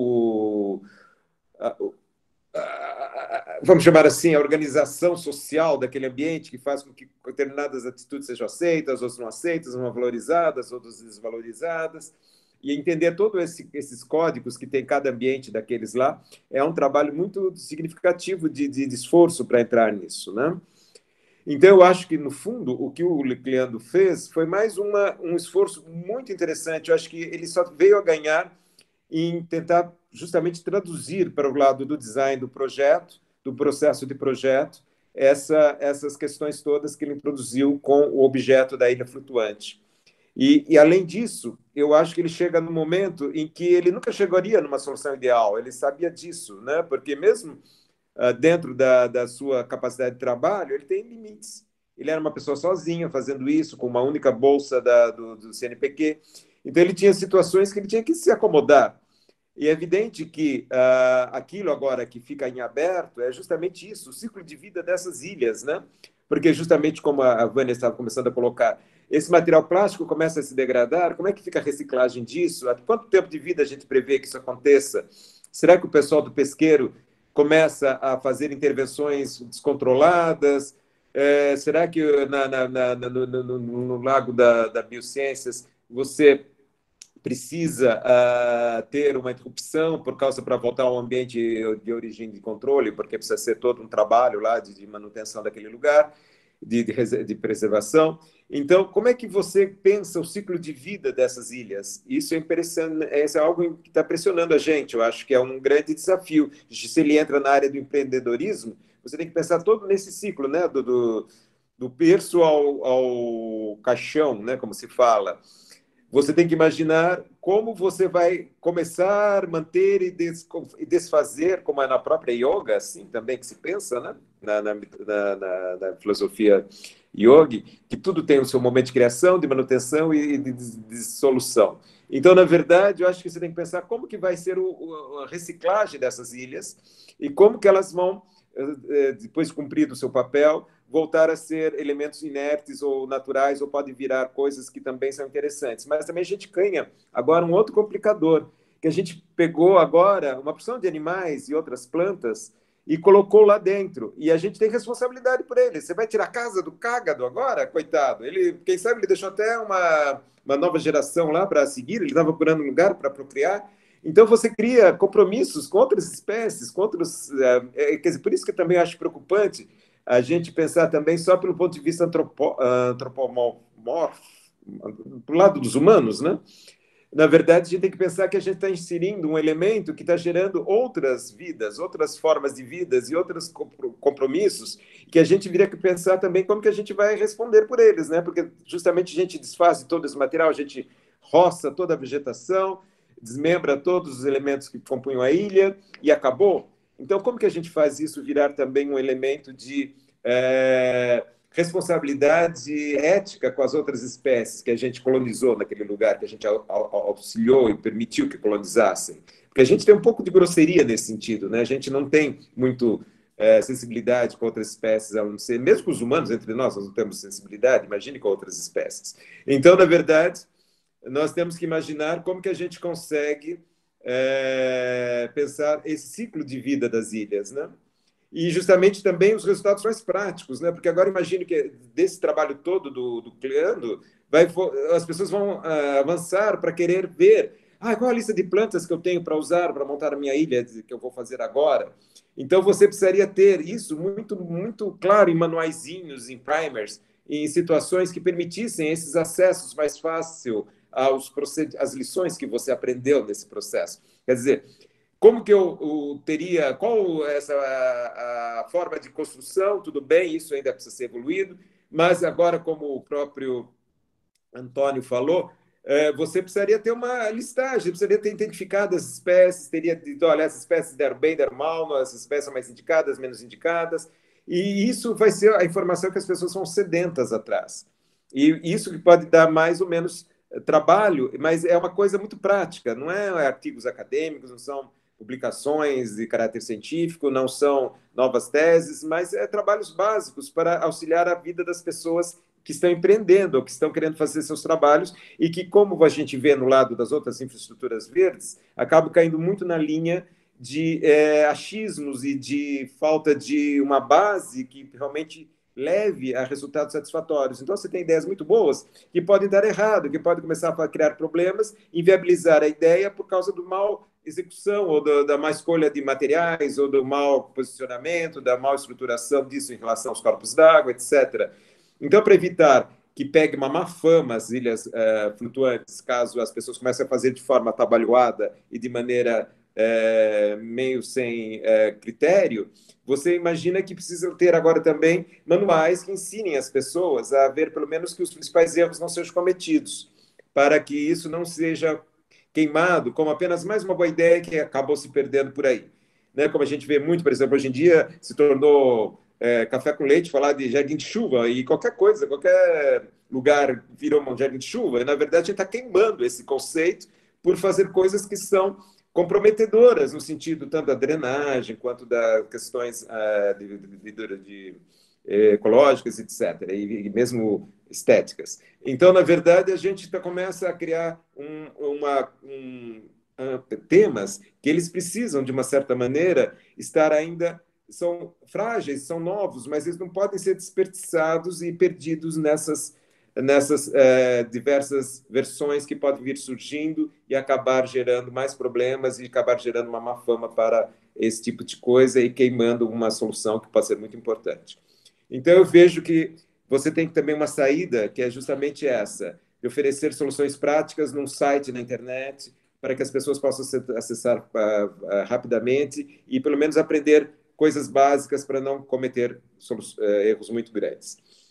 vamos chamar assim, a organização social daquele ambiente que faz com que determinadas atitudes sejam aceitas, outras não aceitas, umas valorizadas, outras desvalorizadas, e entender todos esses códigos que tem cada ambiente daqueles lá, é um trabalho muito significativo de esforço para entrar nisso, né? Então, eu acho que, no fundo, o que o Cleandro fez foi mais um esforço muito interessante. Eu acho que ele só veio a ganhar em tentar justamente traduzir para o lado do design do projeto, do processo de projeto, essas questões todas que ele introduziu com o objeto da ilha flutuante. E, além disso, eu acho que ele chega no momento em que ele nunca chegaria numa solução ideal, ele sabia disso, né? Porque mesmo dentro da sua capacidade de trabalho, ele tem limites. Ele era uma pessoa sozinha fazendo isso, com uma única bolsa do CNPq, então ele tinha situações que ele tinha que se acomodar. E é evidente que aquilo agora que fica em aberto é justamente isso, o ciclo de vida dessas ilhas, né? Porque justamente como a Vânia estava começando a colocar, esse material plástico começa a se degradar, como é que fica a reciclagem disso? Há quanto tempo de vida a gente prevê que isso aconteça? Será que o pessoal do pesqueiro começa a fazer intervenções descontroladas? Será que no Lago da Biociências você precisa ter uma interrupção por causa para voltar ao ambiente de origem de controle, porque precisa ser todo um trabalho lá de manutenção daquele lugar, de preservação. Então, como é que você pensa o ciclo de vida dessas ilhas? Isso é impressionante, é algo que está pressionando a gente, eu acho que é um grande desafio. Se ele entra na área do empreendedorismo, você tem que pensar todo nesse ciclo, né? do berço ao caixão, né? Como se fala. Você tem que imaginar como você vai começar, manter e desfazer, como é na própria yoga, assim também que se pensa, né? na filosofia yogi, que tudo tem o seu momento de criação, de manutenção e de dissolução. Então, na verdade, eu acho que você tem que pensar como que vai ser a reciclagem dessas ilhas e como que elas vão, depois de cumprido o seu papel, voltar a ser elementos inertes ou naturais, ou podem virar coisas que também são interessantes. Mas também a gente ganha agora um outro complicador, que a gente pegou agora uma porção de animais e outras plantas e colocou lá dentro. E a gente tem responsabilidade por ele. Você vai tirar a casa do cágado agora? Coitado. Quem sabe ele deixou até uma nova geração lá para seguir, ele estava procurando um lugar para procriar. Então, você cria compromissos com outras espécies, com outros... quer dizer, por isso que eu também acho preocupante a gente pensar também só pelo ponto de vista antropomórfico, do lado dos humanos, né? Na verdade, a gente tem que pensar que a gente está inserindo um elemento que está gerando outras vidas, outras formas de vidas e outros compromissos, que a gente viria que pensar também como que a gente vai responder por eles, né? Porque justamente a gente desfaz todo esse material, a gente roça toda a vegetação, desmembra todos os elementos que compunham a ilha e acabou. Então, como que a gente faz isso virar também um elemento de responsabilidade ética com as outras espécies que a gente colonizou naquele lugar, que a gente auxiliou e permitiu que colonizassem? Porque a gente tem um pouco de grosseria nesse sentido, né? A gente não tem muito sensibilidade com outras espécies, a não ser, mesmo com os humanos, entre nós não temos sensibilidade, imagine com outras espécies. Então, na verdade, nós temos que imaginar como que a gente consegue pensar esse ciclo de vida das ilhas, né? E justamente também os resultados mais práticos, né? Porque agora imagino que desse trabalho todo do Cleandro, as pessoas vão avançar para querer ver qual a lista de plantas que eu tenho para usar para montar a minha ilha que eu vou fazer agora? Então, você precisaria ter isso muito, muito claro em manuaizinhos, em primers, em situações que permitissem esses acessos mais fácil às lições que você aprendeu nesse processo. Quer dizer, como que eu teria, qual essa a forma de construção? Tudo bem, isso ainda precisa ser evoluído, mas agora, como o próprio Antônio falou, você precisaria ter uma listagem, precisaria ter identificado as espécies, teria dito, olha, essas espécies deram bem, deram mal, essas espécies são mais indicadas, menos indicadas, e isso vai ser a informação que as pessoas são sedentas atrás. E isso que pode dar mais ou menos trabalho, mas é uma coisa muito prática, não é artigos acadêmicos, não são publicações de caráter científico, não são novas teses, mas trabalhos básicos para auxiliar a vida das pessoas que estão empreendendo ou que estão querendo fazer seus trabalhos e que, como a gente vê no lado das outras infraestruturas verdes, acabam caindo muito na linha de achismos e de falta de uma base que realmente leve a resultados satisfatórios. Então, você tem ideias muito boas que podem dar errado, que podem começar a criar problemas, inviabilizar a ideia por causa do mal execução, ou da má escolha de materiais, ou do mau posicionamento, da má estruturação disso em relação aos corpos d'água, etc. Então, para evitar que pegue uma má fama as ilhas flutuantes, caso as pessoas comecem a fazer de forma atabalhoada e de maneira meio sem critério, você imagina que precisa ter agora também manuais que ensinem as pessoas a ver, pelo menos, que os principais erros não sejam cometidos, para que isso não seja queimado como apenas mais uma boa ideia que acabou se perdendo por aí. Né? Como a gente vê muito, por exemplo, hoje em dia se tornou café com leite falar de jardim de chuva, e qualquer coisa, qualquer lugar virou um jardim de chuva, e na verdade a gente está queimando esse conceito por fazer coisas que são comprometedoras no sentido tanto da drenagem quanto das questões ecológicas, etc., e mesmo estéticas. Então, na verdade, a gente começa a criar temas que eles precisam, de uma certa maneira, estar ainda... São frágeis, são novos, mas eles não podem ser desperdiçados e perdidos nessas diversas versões que podem vir surgindo e acabar gerando mais problemas e acabar gerando uma má fama para esse tipo de coisa e queimando uma solução que pode ser muito importante. Então, eu vejo que você tem também uma saída que é justamente essa, de oferecer soluções práticas num site na internet para que as pessoas possam acessar rapidamente e, pelo menos, aprender coisas básicas para não cometer erros muito grandes.